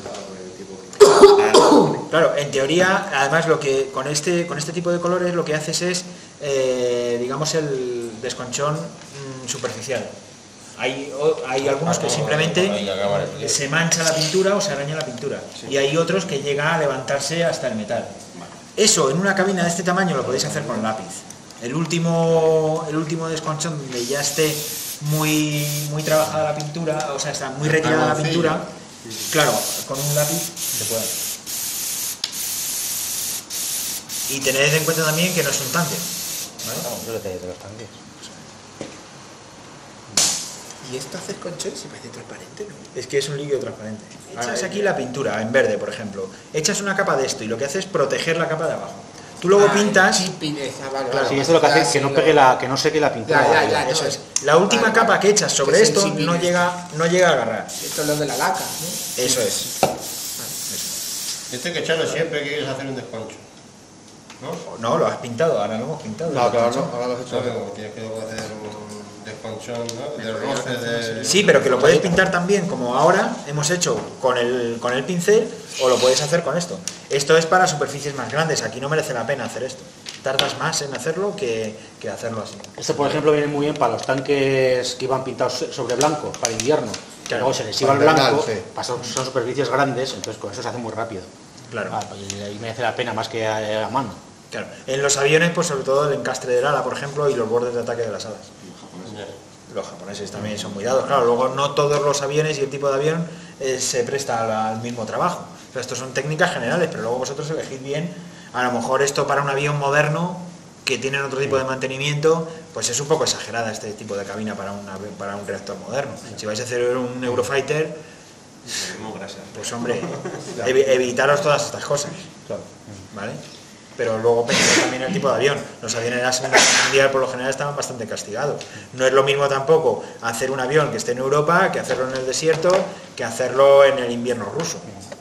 Claro, en teoría, además lo que con este con este tipo de colores lo que haces es, eh, digamos, el desconchón mm, superficial. Hay, o, hay algunos que simplemente se mancha la pintura o se araña la pintura, y hay otros que llega a levantarse hasta el metal. Eso en una cabina de este tamaño lo podéis hacer con lápiz. El último, el último desconchón donde ya esté muy, muy trabajada la pintura, o sea, está muy retirada la pintura, claro, con un lápiz se puede. Y tened en cuenta también que no es un tanque, ¿vale? Vamos, yo lo te de los tanques. Y esto hacer conchón se parece transparente, ¿no? Es que es un líquido transparente. Echas aquí la pintura en verde, por ejemplo. Echas una capa de esto y lo que hace es proteger la capa de abajo. Tú luego Ah, pintas... chipping esa, vale, Claro, vale. Sí, esto lo que hace es que Ya, no sí, pegue lo- la, que no seque la pintura. Ya, ya, ya. Eso no, es. La última vale, capa vale. que echas sobre Que esto sensibiliza. no llega, no llega a agarrar. Esto es lo de la laca, ¿no? Eso es. Esto hay que echarlo siempre que quieres hacer un desconcho, ¿no? No, lo has pintado, ahora lo hemos pintado. no, claro, no, ahora lo has hecho. ¿Sabes? Como tienes que luego hacer un desconchón, ¿no? Del roce, de... Sí, pero que lo puedes pintar también como ahora hemos hecho con el, con el pincel, o lo puedes hacer con esto. Esto es para superficies más grandes, aquí no merece la pena hacer esto. Tardas más en hacerlo que, que hacerlo así. Esto, por ejemplo, viene muy bien para los tanques que iban pintados sobre blanco, para invierno. Claro. Luego se les iba el Para blanco, invernal, sí. pasan- son superficies grandes, entonces con eso se hace muy rápido. Claro. Ah, y ahí merece la pena más que a, a mano. Claro. En los aviones, pues sobre todo el encastre del ala, por ejemplo, y los bordes de ataque de las alas. Los japoneses también son muy dados. Claro, luego no todos los aviones y el tipo de avión eh, se presta al, al mismo trabajo. O sea, estos son técnicas generales, pero luego vosotros elegid bien. A lo mejor esto para un avión moderno, que tienen otro tipo de mantenimiento, pues es un poco exagerada este tipo de cabina para, una, para un reactor moderno. Si vais a hacer un Eurofighter, pues hombre, evi- evitaros todas estas cosas. ¿Vale? Pero luego pensad también en el tipo de avión. Los aviones de la Segunda Guerra Mundial por lo general estaban bastante castigados. No es lo mismo tampoco hacer un avión que esté en Europa que hacerlo en el desierto, que hacerlo en el invierno ruso.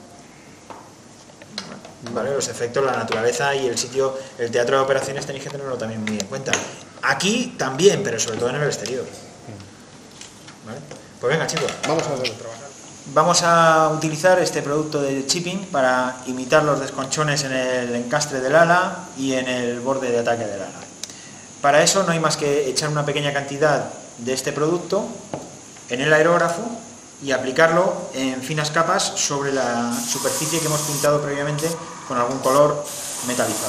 ¿Vale? Los efectos, la naturaleza y el sitio, el teatro de operaciones tenéis que tenerlo también muy en cuenta. Aquí también, pero sobre todo en el exterior. ¿Vale? Pues venga, chicos, Vamos a ver. vamos a utilizar este producto de chipping para imitar los desconchones en el encastre del ala y en el borde de ataque del ala. Para eso no hay más que echar una pequeña cantidad de este producto en el aerógrafo y aplicarlo en finas capas sobre la superficie que hemos pintado previamente con algún color metalizado.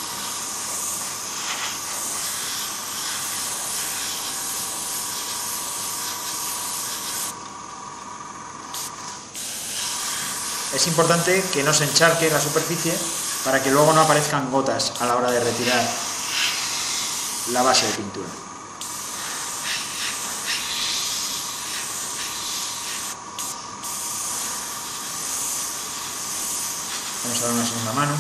Es importante que no se encharque la superficie para que luego no aparezcan gotas a la hora de retirar la base de pintura. Vamos a dar una segunda mano.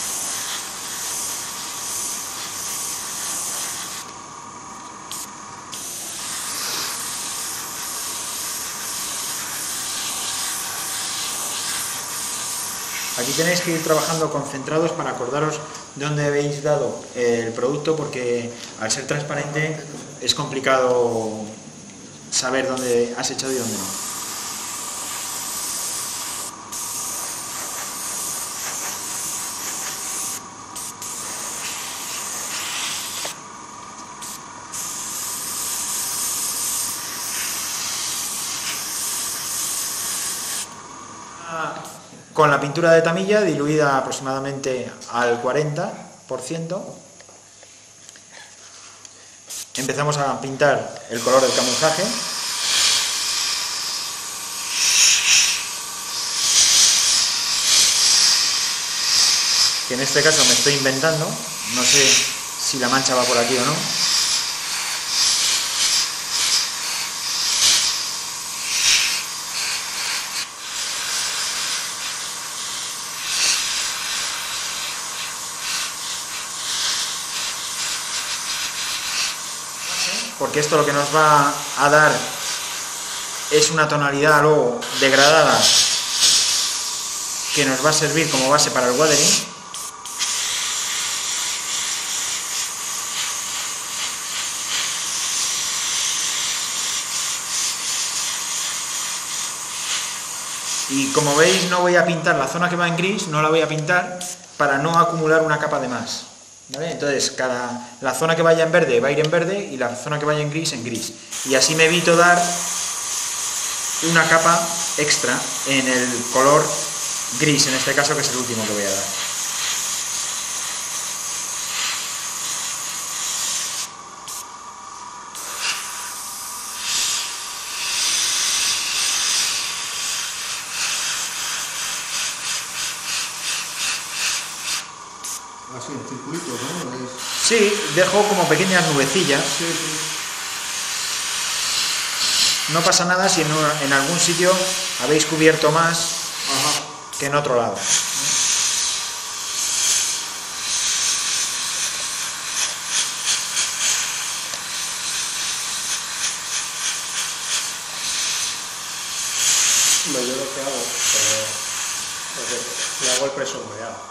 Aquí tenéis que ir trabajando concentrados para acordaros de dónde habéis dado el producto, porque al ser transparente es complicado saber dónde has echado y dónde no. Con la pintura de tamilla diluida aproximadamente al cuarenta por ciento, empezamos a pintar el color del camuflaje. Que en este caso me estoy inventando, no sé si la mancha va por aquí o no. Porque esto lo que nos va a dar es una tonalidad luego degradada que nos va a servir como base para el weathering. Y como veis, no voy a pintar la zona que va en gris, no la voy a pintar para no acumular una capa de más, ¿vale? Entonces, cada, la zona que vaya en verde va a ir en verde y la zona que vaya en gris en gris. Y así me evito dar una capa extra en el color gris, en este caso, que es el último que voy a dar. Así, en circulitos, ¿no? ¿Veis? Sí, dejo como pequeñas nubecillas. Sí, sí. No pasa nada si en, una- en algún sitio habéis cubierto más Ajá. que en otro lado. No, yo lo que hago, pero, le hago el presombreado.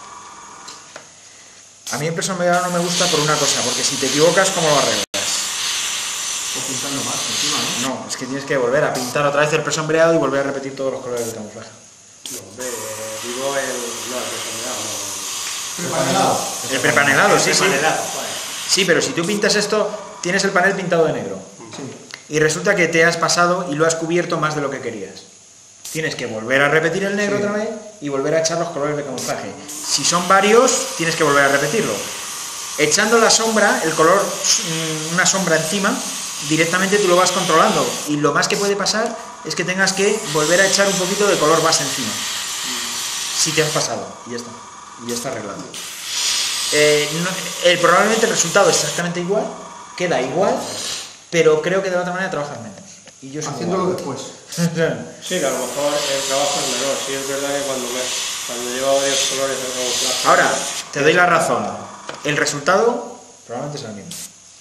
A mí el presombreado no me gusta por una cosa, porque si te equivocas, ¿cómo lo arreglas? O pintando más encima, ¿no? No, es que tienes que volver a pintar otra vez el presombreado y volver a repetir todos los colores del camuflaje. No, hombre, digo el, no, el presombreado, no. Prepanelado. El prepanelado, sí, sí. Prepanelado, joder. Sí, pero si tú pintas esto, tienes el panel pintado de negro. Sí. Y resulta que te has pasado y lo has cubierto más de lo que querías. Tienes que volver a repetir el negro Sí. otra vez y volver a echar los colores de camuflaje. Si son varios, tienes que volver a repetirlo. Echando la sombra, el color, mm, una sombra encima, directamente tú lo vas controlando. Y lo más que puede pasar es que tengas que volver a echar un poquito de color base encima. Si te has pasado. Y ya está. Y ya está arreglado. Eh, no- eh, probablemente el resultado es exactamente igual, queda igual, pero creo que de la otra manera trabajas menos. Y yo soy muy Haciéndolo malo. después. Sí, que a lo mejor el trabajo es menor. Sí, es verdad que cuando, me, cuando lleva varios colores de camuflaje... Ahora, te doy la razón. El resultado probablemente es el mismo.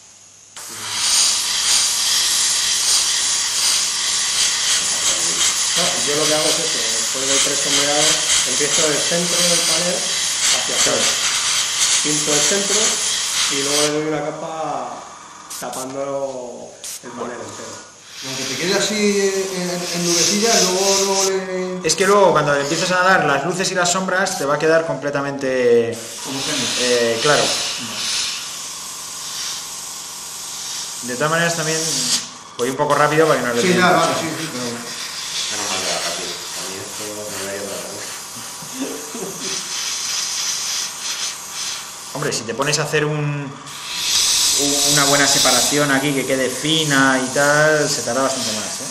No, yo lo que hago es eso, después del presombreado, empiezo del centro del panel hacia afuera. Pinto el centro y luego le doy una capa tapando el panel entero. Aunque te quede así en, en nubecilla, luego, luego le... Es que luego cuando empiezas a dar las luces y las sombras te va a quedar completamente homogéneo. eh, claro. De todas maneras también voy un poco rápido para que no le Sí, dé- ya, vale, sí, sí, pero... Menos mal que va rápido. A mí esto me va a llevar a Hombre, si te pones a hacer un, un- una buena separación aquí que quede fina y tal, se tarda bastante más, ¿eh?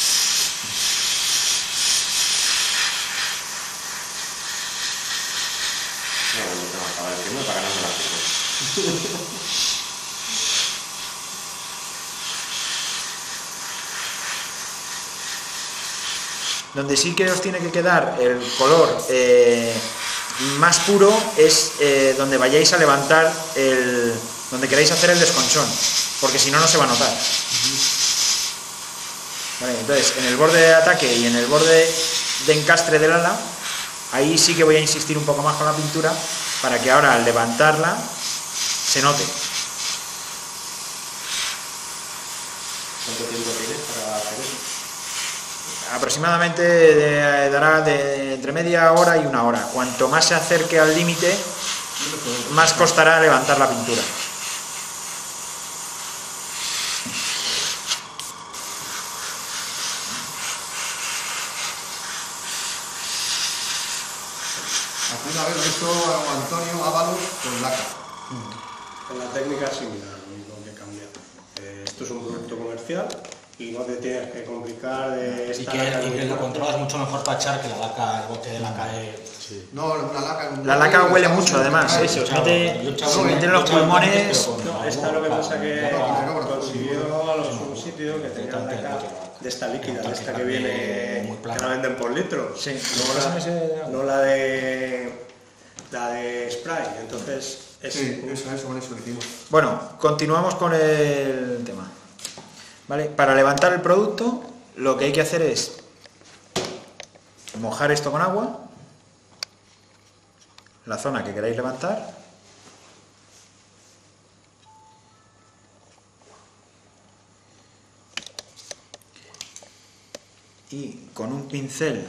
No, bueno, tengo que acabar el tiempo para ganarme la foto. Donde sí que os tiene que quedar el color eh, más puro es eh, donde vayáis a levantar el... donde queráis hacer el desconchón, porque si no, no se va a notar. Vale, entonces, en el borde de ataque y en el borde de encastre del ala, ahí sí que voy a insistir un poco más con la pintura para que ahora al levantarla se note. ¿Cuánto tiempo tienes para hacer eso? Aproximadamente de- dará de entre media hora y una hora. Cuanto más se acerque al límite, más costará levantar la pintura. Hace una vez lo hizo Antonio Ábalos con laca. Con la técnica similar, lo único que cambia Eh, esto es un producto comercial y no te tienes que complicar de Y esta que, laca y que muy lo fuerte. controlas mucho mejor para echar que la laca, el bote de laca de... No, una laca en un La bote, laca lo huele echamos mucho, en el además, canal. ¿eh? Se os Yo he mete, echado- yo he echado- se mete en yo he los echado pulmones. antes, pero con No, la esta lo que boca, pasa que la laca, no, no, no. consiguió a los un sitio que tenía tanque, laca tanque, de esta líquida, tanque de esta que grande, viene, muy que plana. la venden por litro. Sí, no pásame la, ese de agua. no la de la de spray. Entonces es Sí, eso, eso, con eso lo hicimos. Bueno, continuamos con el tema. ¿Vale? Para levantar el producto, lo que hay que hacer es mojar esto con agua, la zona que queráis levantar, y con un pincel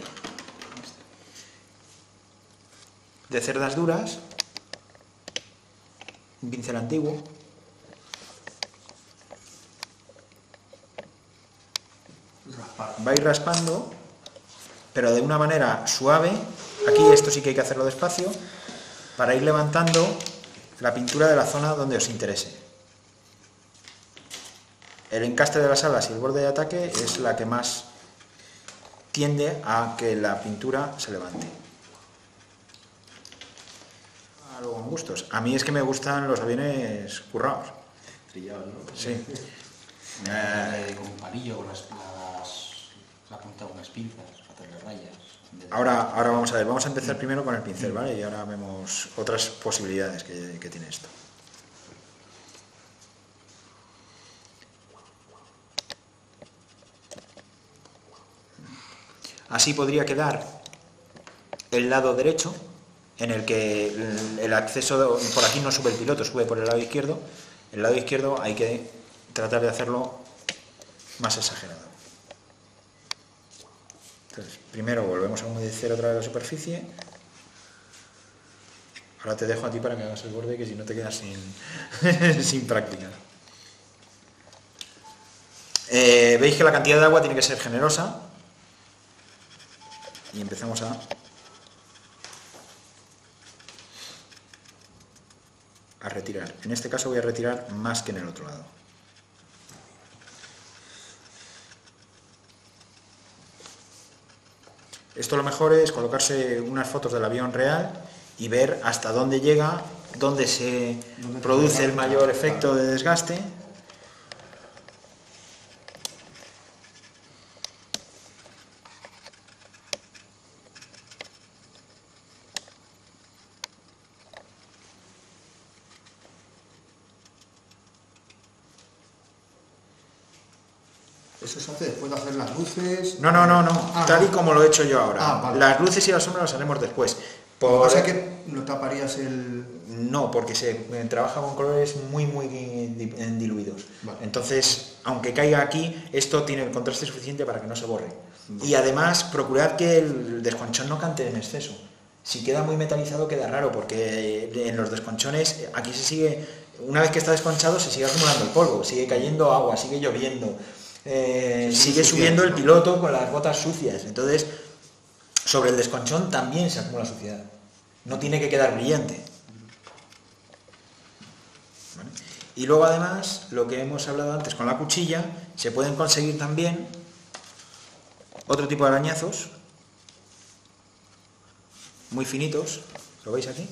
de cerdas duras, un pincel antiguo, vais raspando, pero de una manera suave. Aquí esto sí que hay que hacerlo despacio, para ir levantando la pintura de la zona donde os interese. El encastre de las alas y el borde de ataque es la que más tiende a que la pintura se levante. Luego en gustos. A mí es que me gustan los aviones currados. Trillados, ¿no? Sí. Eh, con un palillo, con las, las, la punta con unas pinzas, para hacerle rayas. en vez de- Ahora, ahora vamos a ver, vamos a empezar primero con el pincel, ¿vale? Y ahora vemos otras posibilidades que, que tiene esto. Así podría quedar el lado derecho, en el que el, el acceso, de- por aquí no sube el piloto, sube por el lado izquierdo. El lado izquierdo hay que tratar de hacerlo más exagerado. Entonces, primero volvemos a humedecer otra vez la superficie. Ahora te dejo a ti para que hagas el borde, que si no te quedas sin, sin práctica. Eh, Veis que la cantidad de agua tiene que ser generosa. Y empezamos a a retirar. En este caso voy a retirar más que en el otro lado. Esto lo mejor es colocarse unas fotos del avión real y ver hasta dónde llega, dónde se produce el mayor efecto de desgaste. Eso se hace después de hacer las luces. No, no, no, no, Ah, tal y como lo he hecho yo ahora. Ah, vale. Las luces y las sombras las haremos después. Lo que Por- pasa es que no taparías el. No, porque se eh, trabaja con colores muy, muy di- eh, diluidos. Vale. Entonces, aunque caiga aquí, esto tiene el contraste suficiente para que no se borre. Y además, procurad que el desconchón no cante en exceso. Si queda muy metalizado, queda raro, porque eh, en los desconchones, eh, aquí se sigue, una vez que está desconchado, se sigue acumulando el polvo, sigue cayendo agua, sigue lloviendo, eh, Sí, sigue sí, subiendo sí, el ¿no? piloto con las botas sucias. Entonces, sobre el desconchón también se acumula suciedad. No tiene que quedar brillante. ¿Vale? Y luego además, lo que hemos hablado antes con la cuchilla, se pueden conseguir también otro tipo de arañazos, muy finitos, ¿lo veis aquí?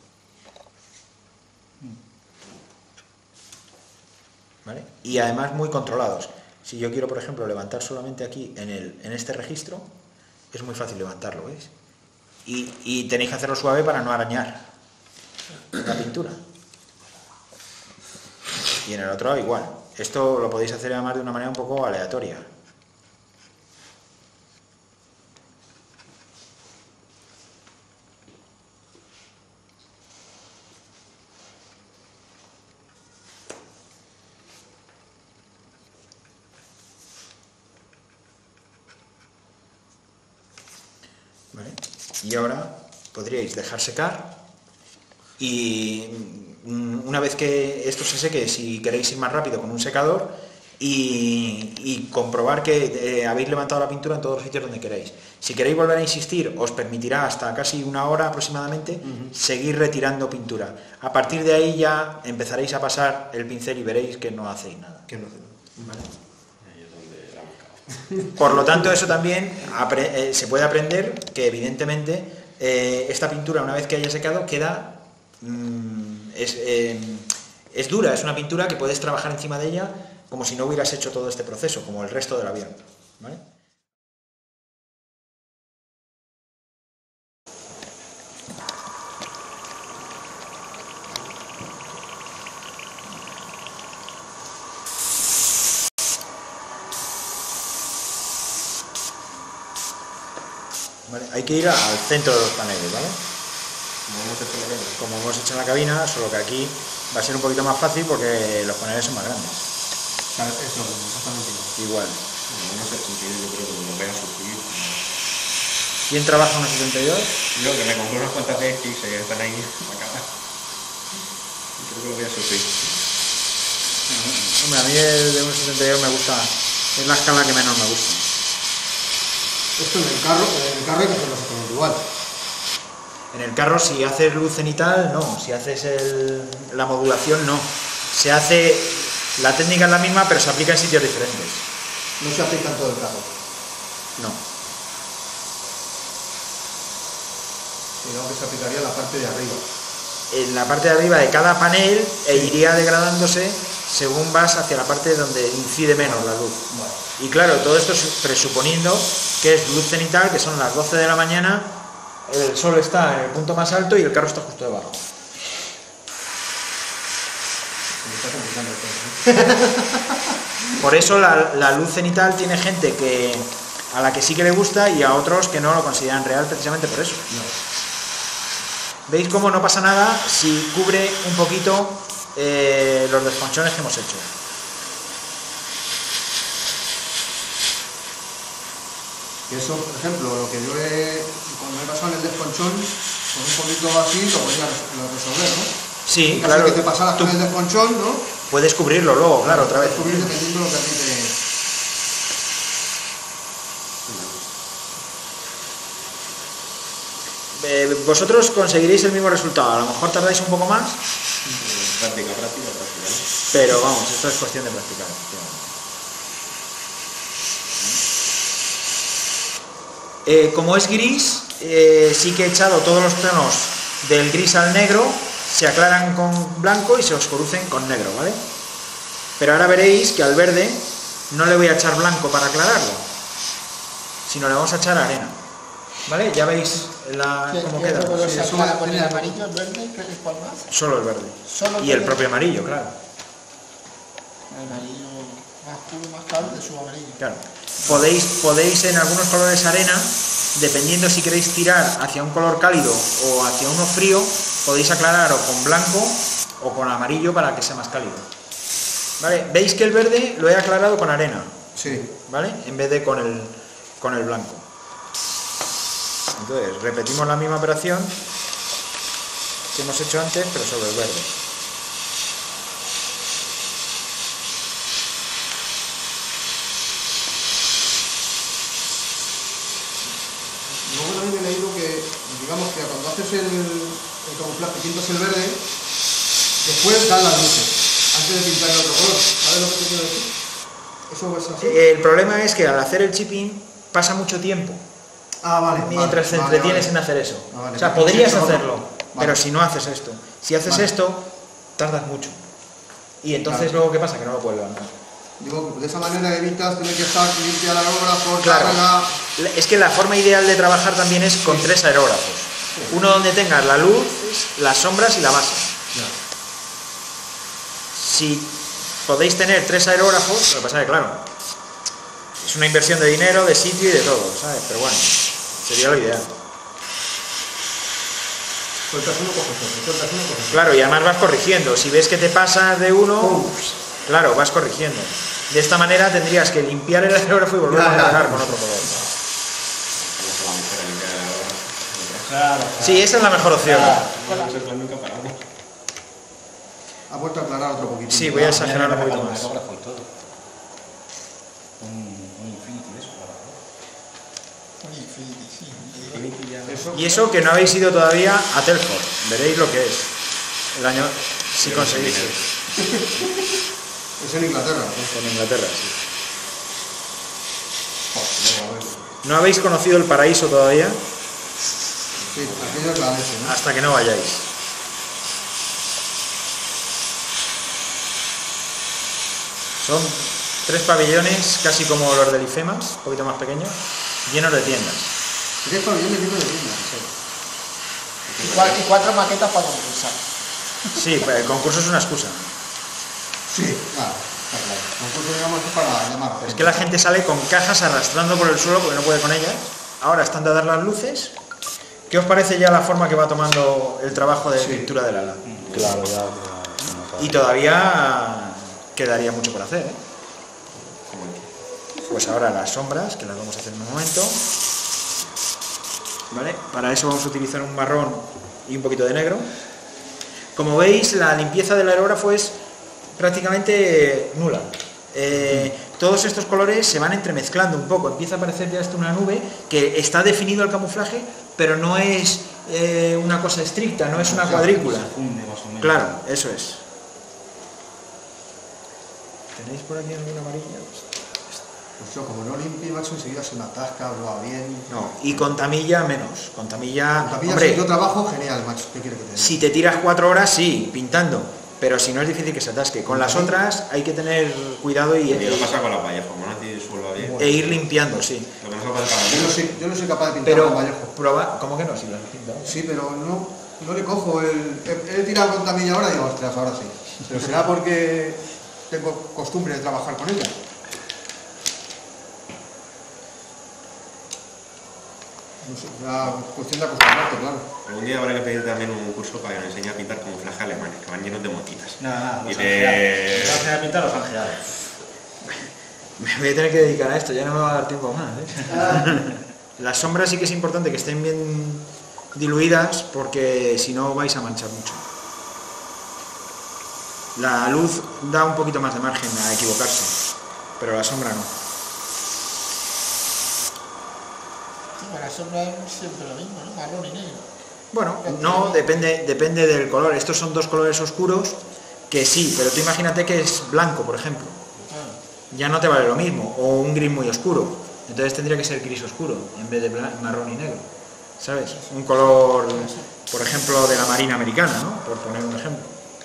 ¿Vale? Y además muy controlados. Si yo quiero, por ejemplo, levantar solamente aquí en, el, en este registro, es muy fácil levantarlo, ¿veis? Y, y tenéis que hacerlo suave para no arañar la pintura. Y en el otro lado igual. Esto lo podéis hacer además de una manera un poco aleatoria. ¿Vale? Y ahora podríais dejar secar y mm, una vez que esto se seque, si queréis ir más rápido con un secador, y, y comprobar que eh, habéis levantado la pintura en todos los sitios donde queráis. Si queréis volver a insistir, os permitirá hasta casi una hora aproximadamente uh-huh. seguir retirando pintura. A partir de ahí ya empezaréis a pasar el pincel y veréis que no hacéis nada. Que no hace nada. ¿Vale? Por lo tanto, eso también eh, se puede aprender que evidentemente eh, esta pintura, una vez que haya secado, queda mmm, es, eh, es dura, es una pintura que puedes trabajar encima de ella como si no hubieras hecho todo este proceso, como el resto del avión, ¿vale? Vale, hay que ir al centro de los paneles, ¿vale? Como hemos hecho en la cabina. Como hemos hecho en la cabina, solo que aquí va a ser un poquito más fácil porque los paneles son más grandes. Claro, es lo mismo, exactamente Igual. igual. Como unos setenta y dos, yo creo que me lo voy a sufrir. ¿Quién trabaja unos setenta y dos? Yo, que me compré unas cuantas de X que están ahí para acabar. Creo que lo voy a sufrir. Hombre, a mí el de unos setenta y dos me gusta, es la escala que menos me gusta. Esto en el carro, en el carro hay que hacerlo exactamente igual. En el carro, si haces luz cenital, no. Si haces el, la modulación, no. Se hace, la técnica es la misma, pero se aplica en sitios diferentes. No se aplica en todo el carro. No. Sino que se aplicaría en la parte de arriba. En la parte de arriba de cada panel e iría degradándose según vas hacia la parte donde incide menos la luz. Vale. Y claro, todo esto presuponiendo que es luz cenital, que son las doce de la mañana, el sol está en el punto más alto y el carro está justo debajo. Se me está complicando el tema, ¿eh? Por eso la, la luz cenital tiene gente que a la que sí que le gusta y a otros que no lo consideran real precisamente por eso. No. ¿Veis cómo no pasa nada si cubre un poquito eh, los desconchones que hemos hecho? Que eso, por ejemplo, lo que yo he, cuando he pasado en el desconchón, con un poquito así lo podía resolver, ¿no? Sí, casi claro. que te pasaras Tú con el desconchón, ¿no? puedes cubrirlo luego, claro, otra vez. Puedes cubrir dependiendo de lo que a ti te... Eh, vosotros conseguiréis el mismo resultado, a lo mejor tardáis un poco más, Práctica, práctica, práctica. ¿No? pero vamos, esto es cuestión de practicar. Eh, como es gris, eh, sí que he echado todos los tonos del gris al negro, se aclaran con blanco y se oscurecen con negro, ¿vale? Pero ahora veréis que al verde no le voy a echar blanco para aclararlo, sino le vamos a echar arena, ¿vale? Ya veis la, ¿Qué- cómo qué queda. otro color Sí, se eso aclara va- con el tiene- amarillo, el verde? ¿Qué- ¿Cuál más? Solo el verde. Solo Y el con propio amarillo, claro. El amarillo más puro, más claro, de su amarillo. Claro. Podéis, podéis en algunos colores arena, dependiendo si queréis tirar hacia un color cálido o hacia uno frío, podéis aclarar o con blanco o con amarillo para que sea más cálido. ¿Vale? ¿Veis que el verde lo he aclarado con arena? Sí. ¿Vale? En vez de con el, con el blanco. Entonces, repetimos la misma operación que hemos hecho antes, pero sobre el verde. Luego también he leído que, digamos que cuando haces el, el camuflaje, pintas el verde, después dan las luces, antes de pintar el otro color. ¿Sabes lo que te quiero decir? ¿Eso es así? El problema es que al hacer el chipping pasa mucho tiempo Ah, vale. mientras te vale, vale, entretienes vale. en hacer eso. Ah, vale. O sea, Porque podrías si no, hacerlo, vale. pero si no haces esto. Si haces Vale. esto, tardas mucho. Y entonces Claro. luego, ¿qué pasa? Que no lo puedes levantar. Digo, de esa manera evitas tener que estar limpia la obra por Claro. carga. Es que la forma ideal de trabajar también es con tres aerógrafos. Uno donde tengas la luz, las sombras y la base. Ya. Si podéis tener tres aerógrafos, lo que pasa es que, claro, es una inversión de dinero, de sitio y de todo, ¿sabes? Pero bueno, sería lo ideal. Sueltas uno, coges otro. Sueltas uno, coges otro. Claro, y además vas corrigiendo. Si ves que te pasas de uno, Pum. claro, vas corrigiendo. De esta manera tendrías que limpiar el aerógrafo y volver Ya, a ya. cargar con otro color. Vamos a la mujer a limpiar la hora. Claro. Sí, esa es la mejor opción. Ese plan nunca paramos. Ha vuelto a aclarar otro poquito. Sí, voy a exagerar un poquito Con más. aerógrafo y todo. Infinity, sí. Infinity ya no. Eso, Y eso que no habéis ido todavía a Telford, veréis lo que es. El año, si conseguís ir. es en Inglaterra. En Inglaterra, sí. No, a ver. ¿No habéis conocido el paraíso todavía? Sí, aquello es la leche, ¿no? Hasta que no vayáis. Son tres pabellones, casi como los del IFEMAS, un poquito más pequeños, llenos de tiendas. Tres pabellones llenos de tiendas, sí. Y, cua- y cuatro maquetas para concursar. Sí, el concurso es una excusa. Sí, claro, está claro. Nosotros digamos que es para llamar. Es que la gente sale con cajas arrastrando por el suelo porque no puede con ellas. Ahora están de dar las luces. ¿Qué os parece ya la forma que va tomando el trabajo de Sí. pintura del ala? Claro, ya. ya Y todavía quedaría mucho por hacer, ¿eh? Pues ahora las sombras, que las vamos a hacer en un momento. ¿Vale? Para eso vamos a utilizar un marrón y un poquito de negro. Como veis, la limpieza del aerógrafo es prácticamente nula. Eh, todos estos colores se van entremezclando un poco. Empieza a aparecer ya esto una nube que está definido el camuflaje, pero no es eh, una cosa estricta, no es una cuadrícula. Se funde más o menos. Claro, eso es. ¿Tenéis por aquí alguna amarilla? Pues yo, como no limpie, macho, enseguida se me atasca, lo va bien. No, y con tamilla menos. Con tamilla, También hombre, si yo trabajo, genial, macho. ¿Qué quiere que te diga? si te tiras cuatro horas, sí, pintando. Pero si no es difícil que se atasque. Con las otras hay que tener cuidado y, Y lo y- pasa con la valla, como no te suelva bien. e ir limpiando, sí. Lo que no se puede Yo no acabar. soy, yo no soy capaz de pintar Pero con vallejo. proba, ¿cómo que no? Si lo has pintado. Sí, pero no, no le cojo el... He, he tirado con tamilla ahora y digo, ostras, ahora sí. Pero será porque tengo costumbre de trabajar con ella. No sé, la cuestión de acostumbrarte, claro. Algún día habrá que pedir también un curso para que nos enseñe a pintar camuflaje alemanes, que van llenos de motitas. Nada, nada, Y los de- angeados. Los angeados pintar los angeados. Me voy a tener que dedicar a esto, ya no me va a dar tiempo más, ¿eh? Las sombras sí que es importante que estén bien diluidas porque si no vais a manchar mucho. La luz da un poquito más de margen a equivocarse, pero la sombra no. Para la sombra es siempre lo mismo, ¿no? Marrón y negro. Bueno, no, depende, depende del color. Estos son dos colores oscuros que sí, pero tú imagínate que es blanco, por ejemplo. Claro. Ya no te vale lo mismo, o un gris muy oscuro. Entonces tendría que ser gris oscuro en vez de blan- marrón y negro. ¿Sabes? Un color, por ejemplo, de la Marina Americana, ¿no? Por poner un ejemplo.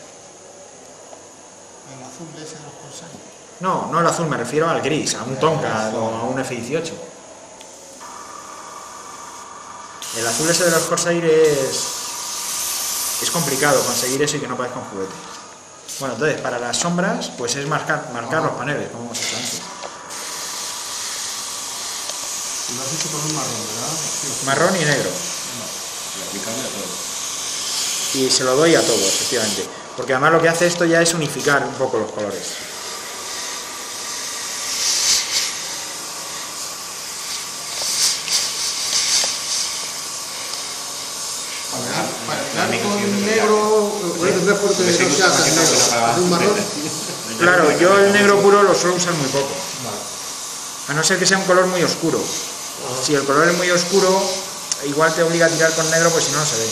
El azul ese de los corsarios. No, no el azul, me refiero al gris, a un Tonka o a un F dieciocho. El azul ese de los Corsair es, es complicado conseguir eso y que no parezca un juguete. Bueno, entonces, para las sombras, pues es marcar, marcar los paneles, como hemos hecho antes. Y lo has hecho con un marrón, ¿verdad? Sí. Marrón y negro. Y aplicarle a todo. Y se lo doy a todo, efectivamente. Porque además lo que hace esto ya es unificar un poco los colores. Para quedar con negro, puede ser porque Ese no gusto sea más tan que negro. nada para- Hace un marrón. Claro, yo el negro puro lo suelo usar muy poco. A no ser que sea un color muy oscuro. Si el color es muy oscuro, igual te obliga a tirar con negro, pues si no, no se ve.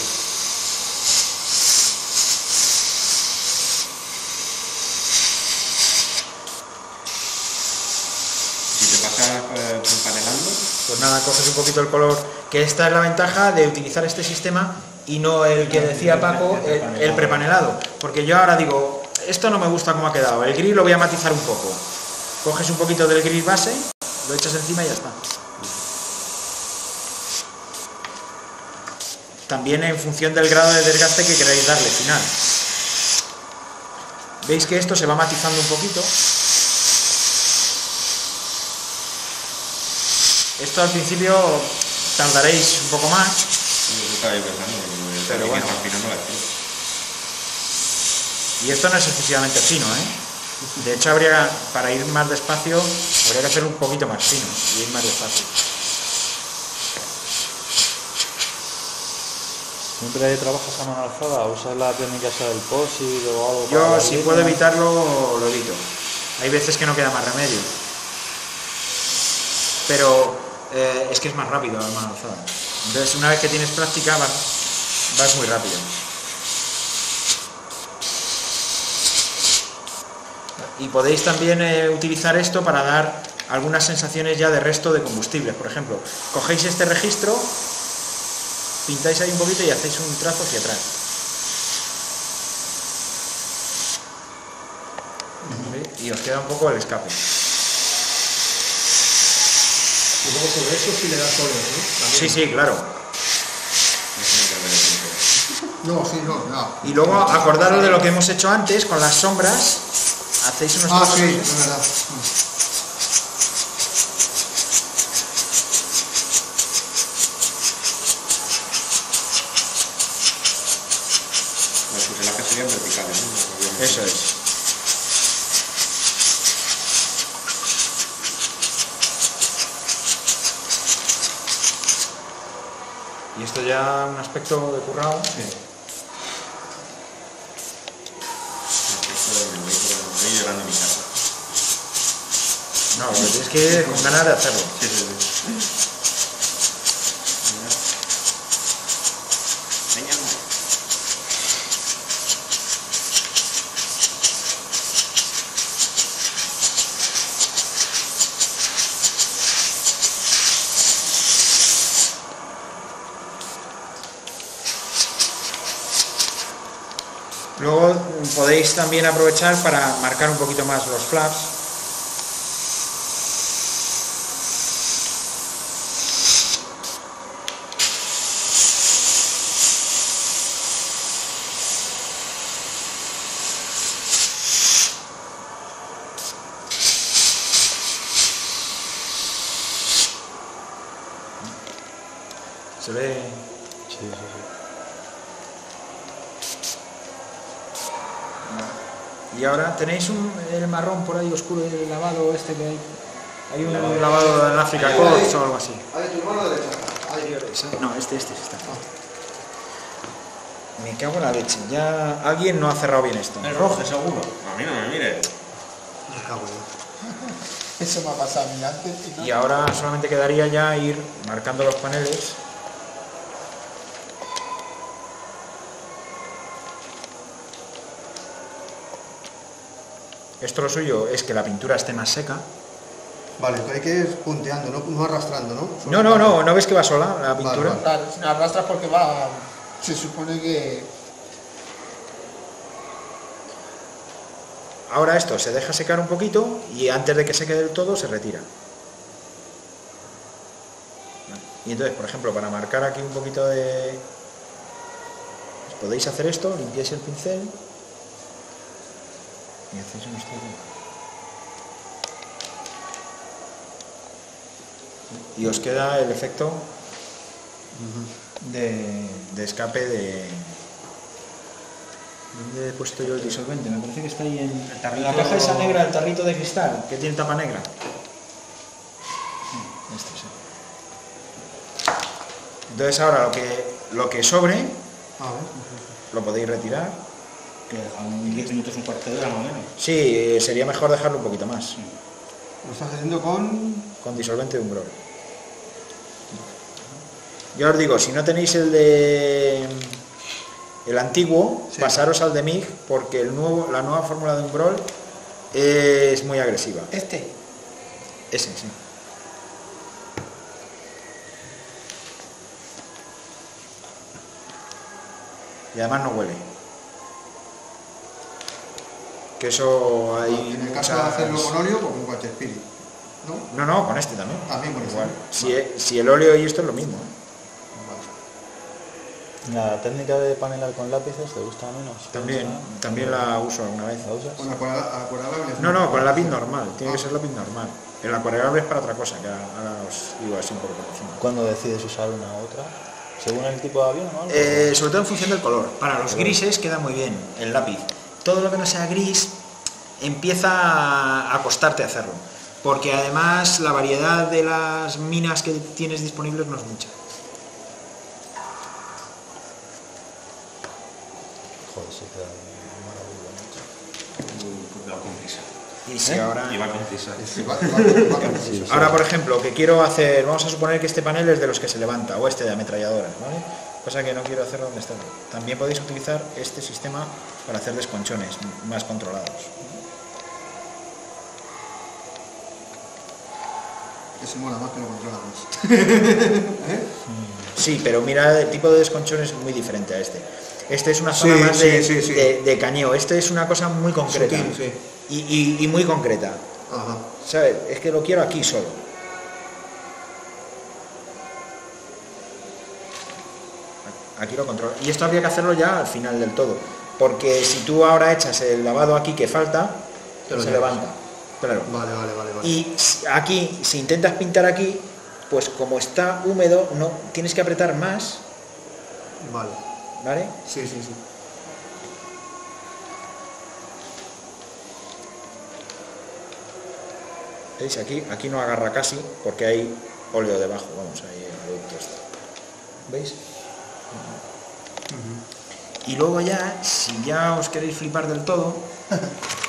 Si te pasas eh, empanelando, Pues nada, coges un poquito el color, que esta es la ventaja de utilizar este sistema y no el que decía Paco, el, el prepanelado. Porque yo ahora digo, esto no me gusta cómo ha quedado, el gris lo voy a matizar un poco. Coges un poquito del gris base, lo echas encima y ya está. También en función del grado de desgaste que queráis darle final. Veis que esto se va matizando un poquito. Esto al principio tardaréis un poco más, yo estaba yo pensando, porque Pero también bueno. al final no la quiero. y esto no es excesivamente fino, ¿eh? De hecho, habría, para ir más despacio, habría que hacerlo un poquito más fino y ir más despacio. ¿Siempre trabajas a mano alzada? ¿Usas la técnica esa del posit o algo? para Yo, la si línea? puedo evitarlo, lo evito. Hay veces que no queda más remedio. Pero eh, es que es más rápido la mano alzada. Entonces, una vez que tienes práctica, vas, vas muy rápido. Y podéis también eh, utilizar esto para dar algunas sensaciones ya de resto de combustible. Por ejemplo, cogéis este registro, pintáis ahí un poquito y hacéis un trazo hacia atrás. ¿Sí? Y os queda un poco el escape. Y luego sobre eso sí le das óleos, ¿no? Sí, sí, claro. No, sí, no, no. Y luego acordaros de lo que hemos hecho antes con las sombras. Hacéis unos Ah, trozos. sí, es verdad. Los fuselajes serían verticales, ¿no? Eso es. Y esto ya un aspecto de currado. Sí. Esto me voy, me voy llorando a mi casa. No, pues es que con ganas de hacerlo. Sí, sí, sí. Venga. Luego podéis también aprovechar para marcar un poquito más los flaps. Se ve. Sí, sí, sí. Y ahora tenéis un, el marrón por ahí oscuro, el lavado este que hay. Hay un lavado, lavado en África Corps o algo así. Ahí, tu mano derecha. Ahí. No, este, este, este. Me cago en la leche. Ya alguien no ha cerrado bien esto. El rojo, seguro. A mí no me mire. Me cago en. Eso me ha pasado a mí antes. Y no. Y ahora solamente quedaría ya ir marcando los paneles. Esto lo suyo es que la pintura esté más seca. Vale, entonces hay que ir punteando, no, no arrastrando, ¿no? Solo No, no, no, ¿no ves que va sola la pintura? vale. Claro, si arrastras porque va. Se supone que. Ahora esto se deja secar un poquito y antes de que seque del todo se retira. Y entonces, por ejemplo, para marcar aquí un poquito de... Podéis hacer esto, limpiáis el pincel y hacéis un estudio. Y os queda el efecto de, de escape de... ¿Dónde he puesto yo el disolvente? Me parece que está ahí en, en la caja esa negra, el tarrito de cristal, que tiene tapa negra. Este, sí. Entonces ahora lo que, lo que sobre, A ver. lo podéis retirar. Que a un diez minutos, un cuarto de hora más o menos. Sí, sería mejor dejarlo un poquito más, Lo estás haciendo con... con disolvente de umbrol. Ya os digo, si no tenéis el de... el antiguo, Sí. pasaros al de M I G, porque el nuevo, la nueva fórmula de umbrol es muy agresiva. Este. Ese, sí. Y además no huele. Que eso hay En el caso de muchas- hacerlo con óleo, pues con cualquier spirit, ¿no? No, no, con este también. También con este. Igual. Si, e- si el óleo y esto es lo mismo. ¿eh? Vale. La técnica de panelar con lápices, ¿te gusta menos? También, también la uso alguna vez. ¿La usas? Con acuarela- acuarelable. No, no, con el lápiz normal. Tiene que ser lápiz normal. El acuarelable es para otra cosa, que ahora os digo así un poco por encima. ¿Cuándo decides usar una u otra? ¿Según el tipo de avión o algo? Eh, sobre todo en función del color. Para los grises queda muy bien el lápiz. Todo lo que no sea gris empieza a costarte hacerlo. Porque además la variedad de las minas que tienes disponibles no es mucha. Joder, se queda maravilla, macho. Cuidado con prisa. Y si ¿Eh? ahora... Y va con tisa. Sí, va- va- va con eso. Ahora, por ejemplo, que quiero hacer, vamos a suponer que este panel es de los que se levanta, o este de ametralladoras, ¿vale? Cosa que no quiero hacer donde está. También podéis utilizar este sistema para hacer desconchones más controlados. Ese mola más que lo controla más. Sí, pero mira, el tipo de desconchón es muy diferente a este. Este es una zona Sí, más sí, de, sí, sí. de- de cañeo, este es una cosa muy concreta. Sutil, sí. Y, y- y muy concreta. Ajá. ¿Sabes? Es que lo quiero aquí solo. Aquí lo controlo. Y esto habría que hacerlo ya al final del todo. Porque si tú ahora echas el lavado aquí que falta, Te lo se llevas. levanta. Claro. Vale, vale, vale, vale. Y s- aquí, si intentas pintar aquí, pues como está húmedo, no tienes que apretar más, Vale. ¿vale? Sí, sí, sí. ¿Veis? Aquí, aquí no agarra casi porque hay óleo debajo. Vamos, ahí el producto está. ¿Veis? Y luego ya, si ya os queréis flipar del todo, Vale,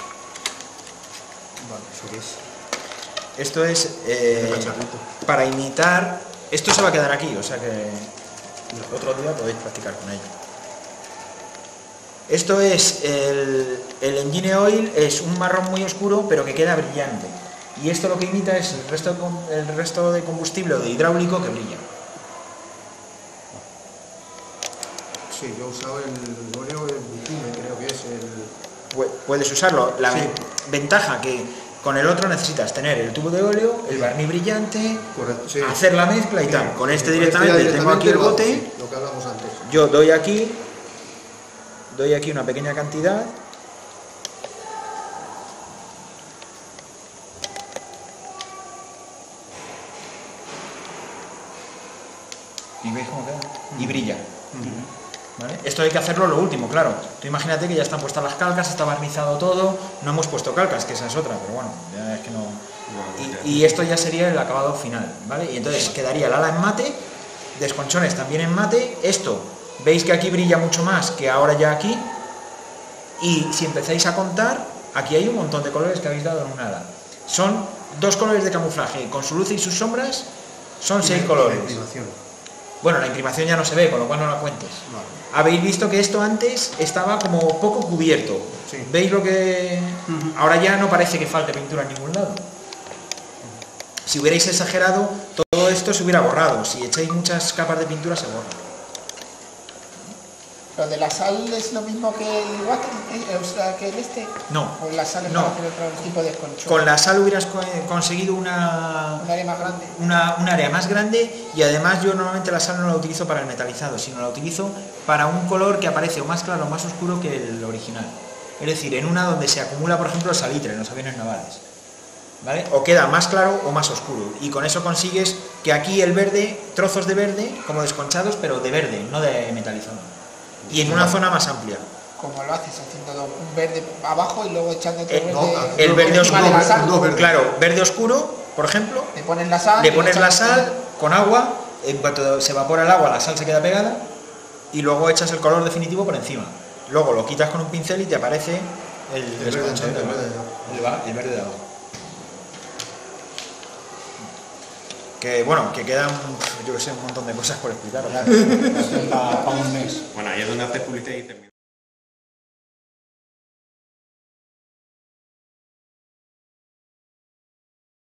¿eso qué es? esto es eh, Un cacharrito. para imitar. Esto se va a quedar aquí, o sea que otro día podéis practicar con ello. Esto es el, el engine oil, es un marrón muy oscuro, pero que queda brillante. Y esto lo que imita es el resto de, com- el resto de combustible o de hidráulico que brilla. Sí, yo he usado el óleo, el bitumen, creo que es el... Pu- Puedes usarlo. La Sí. ven- ventaja que con el otro necesitas tener el tubo de óleo, el barniz brillante, Correcto, sí. hacer la mezcla y tal. Con este Con directamente, ya tengo aquí el lo hago, bote, sí, lo que hablamos antes. yo doy aquí, doy aquí una pequeña cantidad. ¿Y veis cómo queda? Y brilla. ¿Vale? Esto hay que hacerlo lo último, claro. Tú imagínate que ya están puestas las calcas, está barnizado todo, no hemos puesto calcas, que esa es otra, pero bueno, ya es que no... Y, y esto ya sería el acabado final, ¿vale? Y entonces quedaría el ala en mate, desconchones también en mate, esto, veis que aquí brilla mucho más que ahora ya aquí, y si empezáis a contar, aquí hay un montón de colores que habéis dado en un ala. Son dos colores de camuflaje, con su luz y sus sombras, son seis Y la colores. imprimación. Bueno, la imprimación ya no se ve, con lo cual no la cuentes. Vale. Habéis visto que esto antes estaba como poco cubierto. Sí. ¿Veis lo que...? Ahora ya no parece que falte pintura en ningún lado. Si hubierais exagerado, todo esto se hubiera borrado. Si echáis muchas capas de pintura, se borra. ¿Lo de la sal es lo mismo que el water, eh, o sea, que el este? No. ¿O la sal es No. para hacer otro tipo de desconchón? Con la sal hubieras co- conseguido una... Un área más grande. Una, un área más grande, y además yo normalmente la sal no la utilizo para el metalizado, sino la utilizo para un color que aparece o más claro o más oscuro que el original. Es decir, en una donde se acumula, por ejemplo, el salitre en los aviones navales, ¿vale? O queda más claro o más oscuro, y con eso consigues que aquí el verde, trozos de verde como desconchados, pero de verde, no de metalizado, y en una zona más amplia. Como lo haces, haciendo un verde abajo y luego echando otro Eh, verde. no, El Dos- verde dos oscuro, verdes, dos verdes. claro, verde oscuro, por ejemplo, Le pones la sal. le y pones echas- la sal con agua, en cuanto se evapora el agua la sal se queda pegada, y luego echas el color definitivo por encima. Luego lo quitas con un pincel y te aparece el, El verde, desconchón el de verde, abajo. el El va- el verde de abajo. Que bueno, que quedan, yo que sé, un montón de cosas por explicar. Para un mes. Bueno, ahí es donde haces publicidad y dices...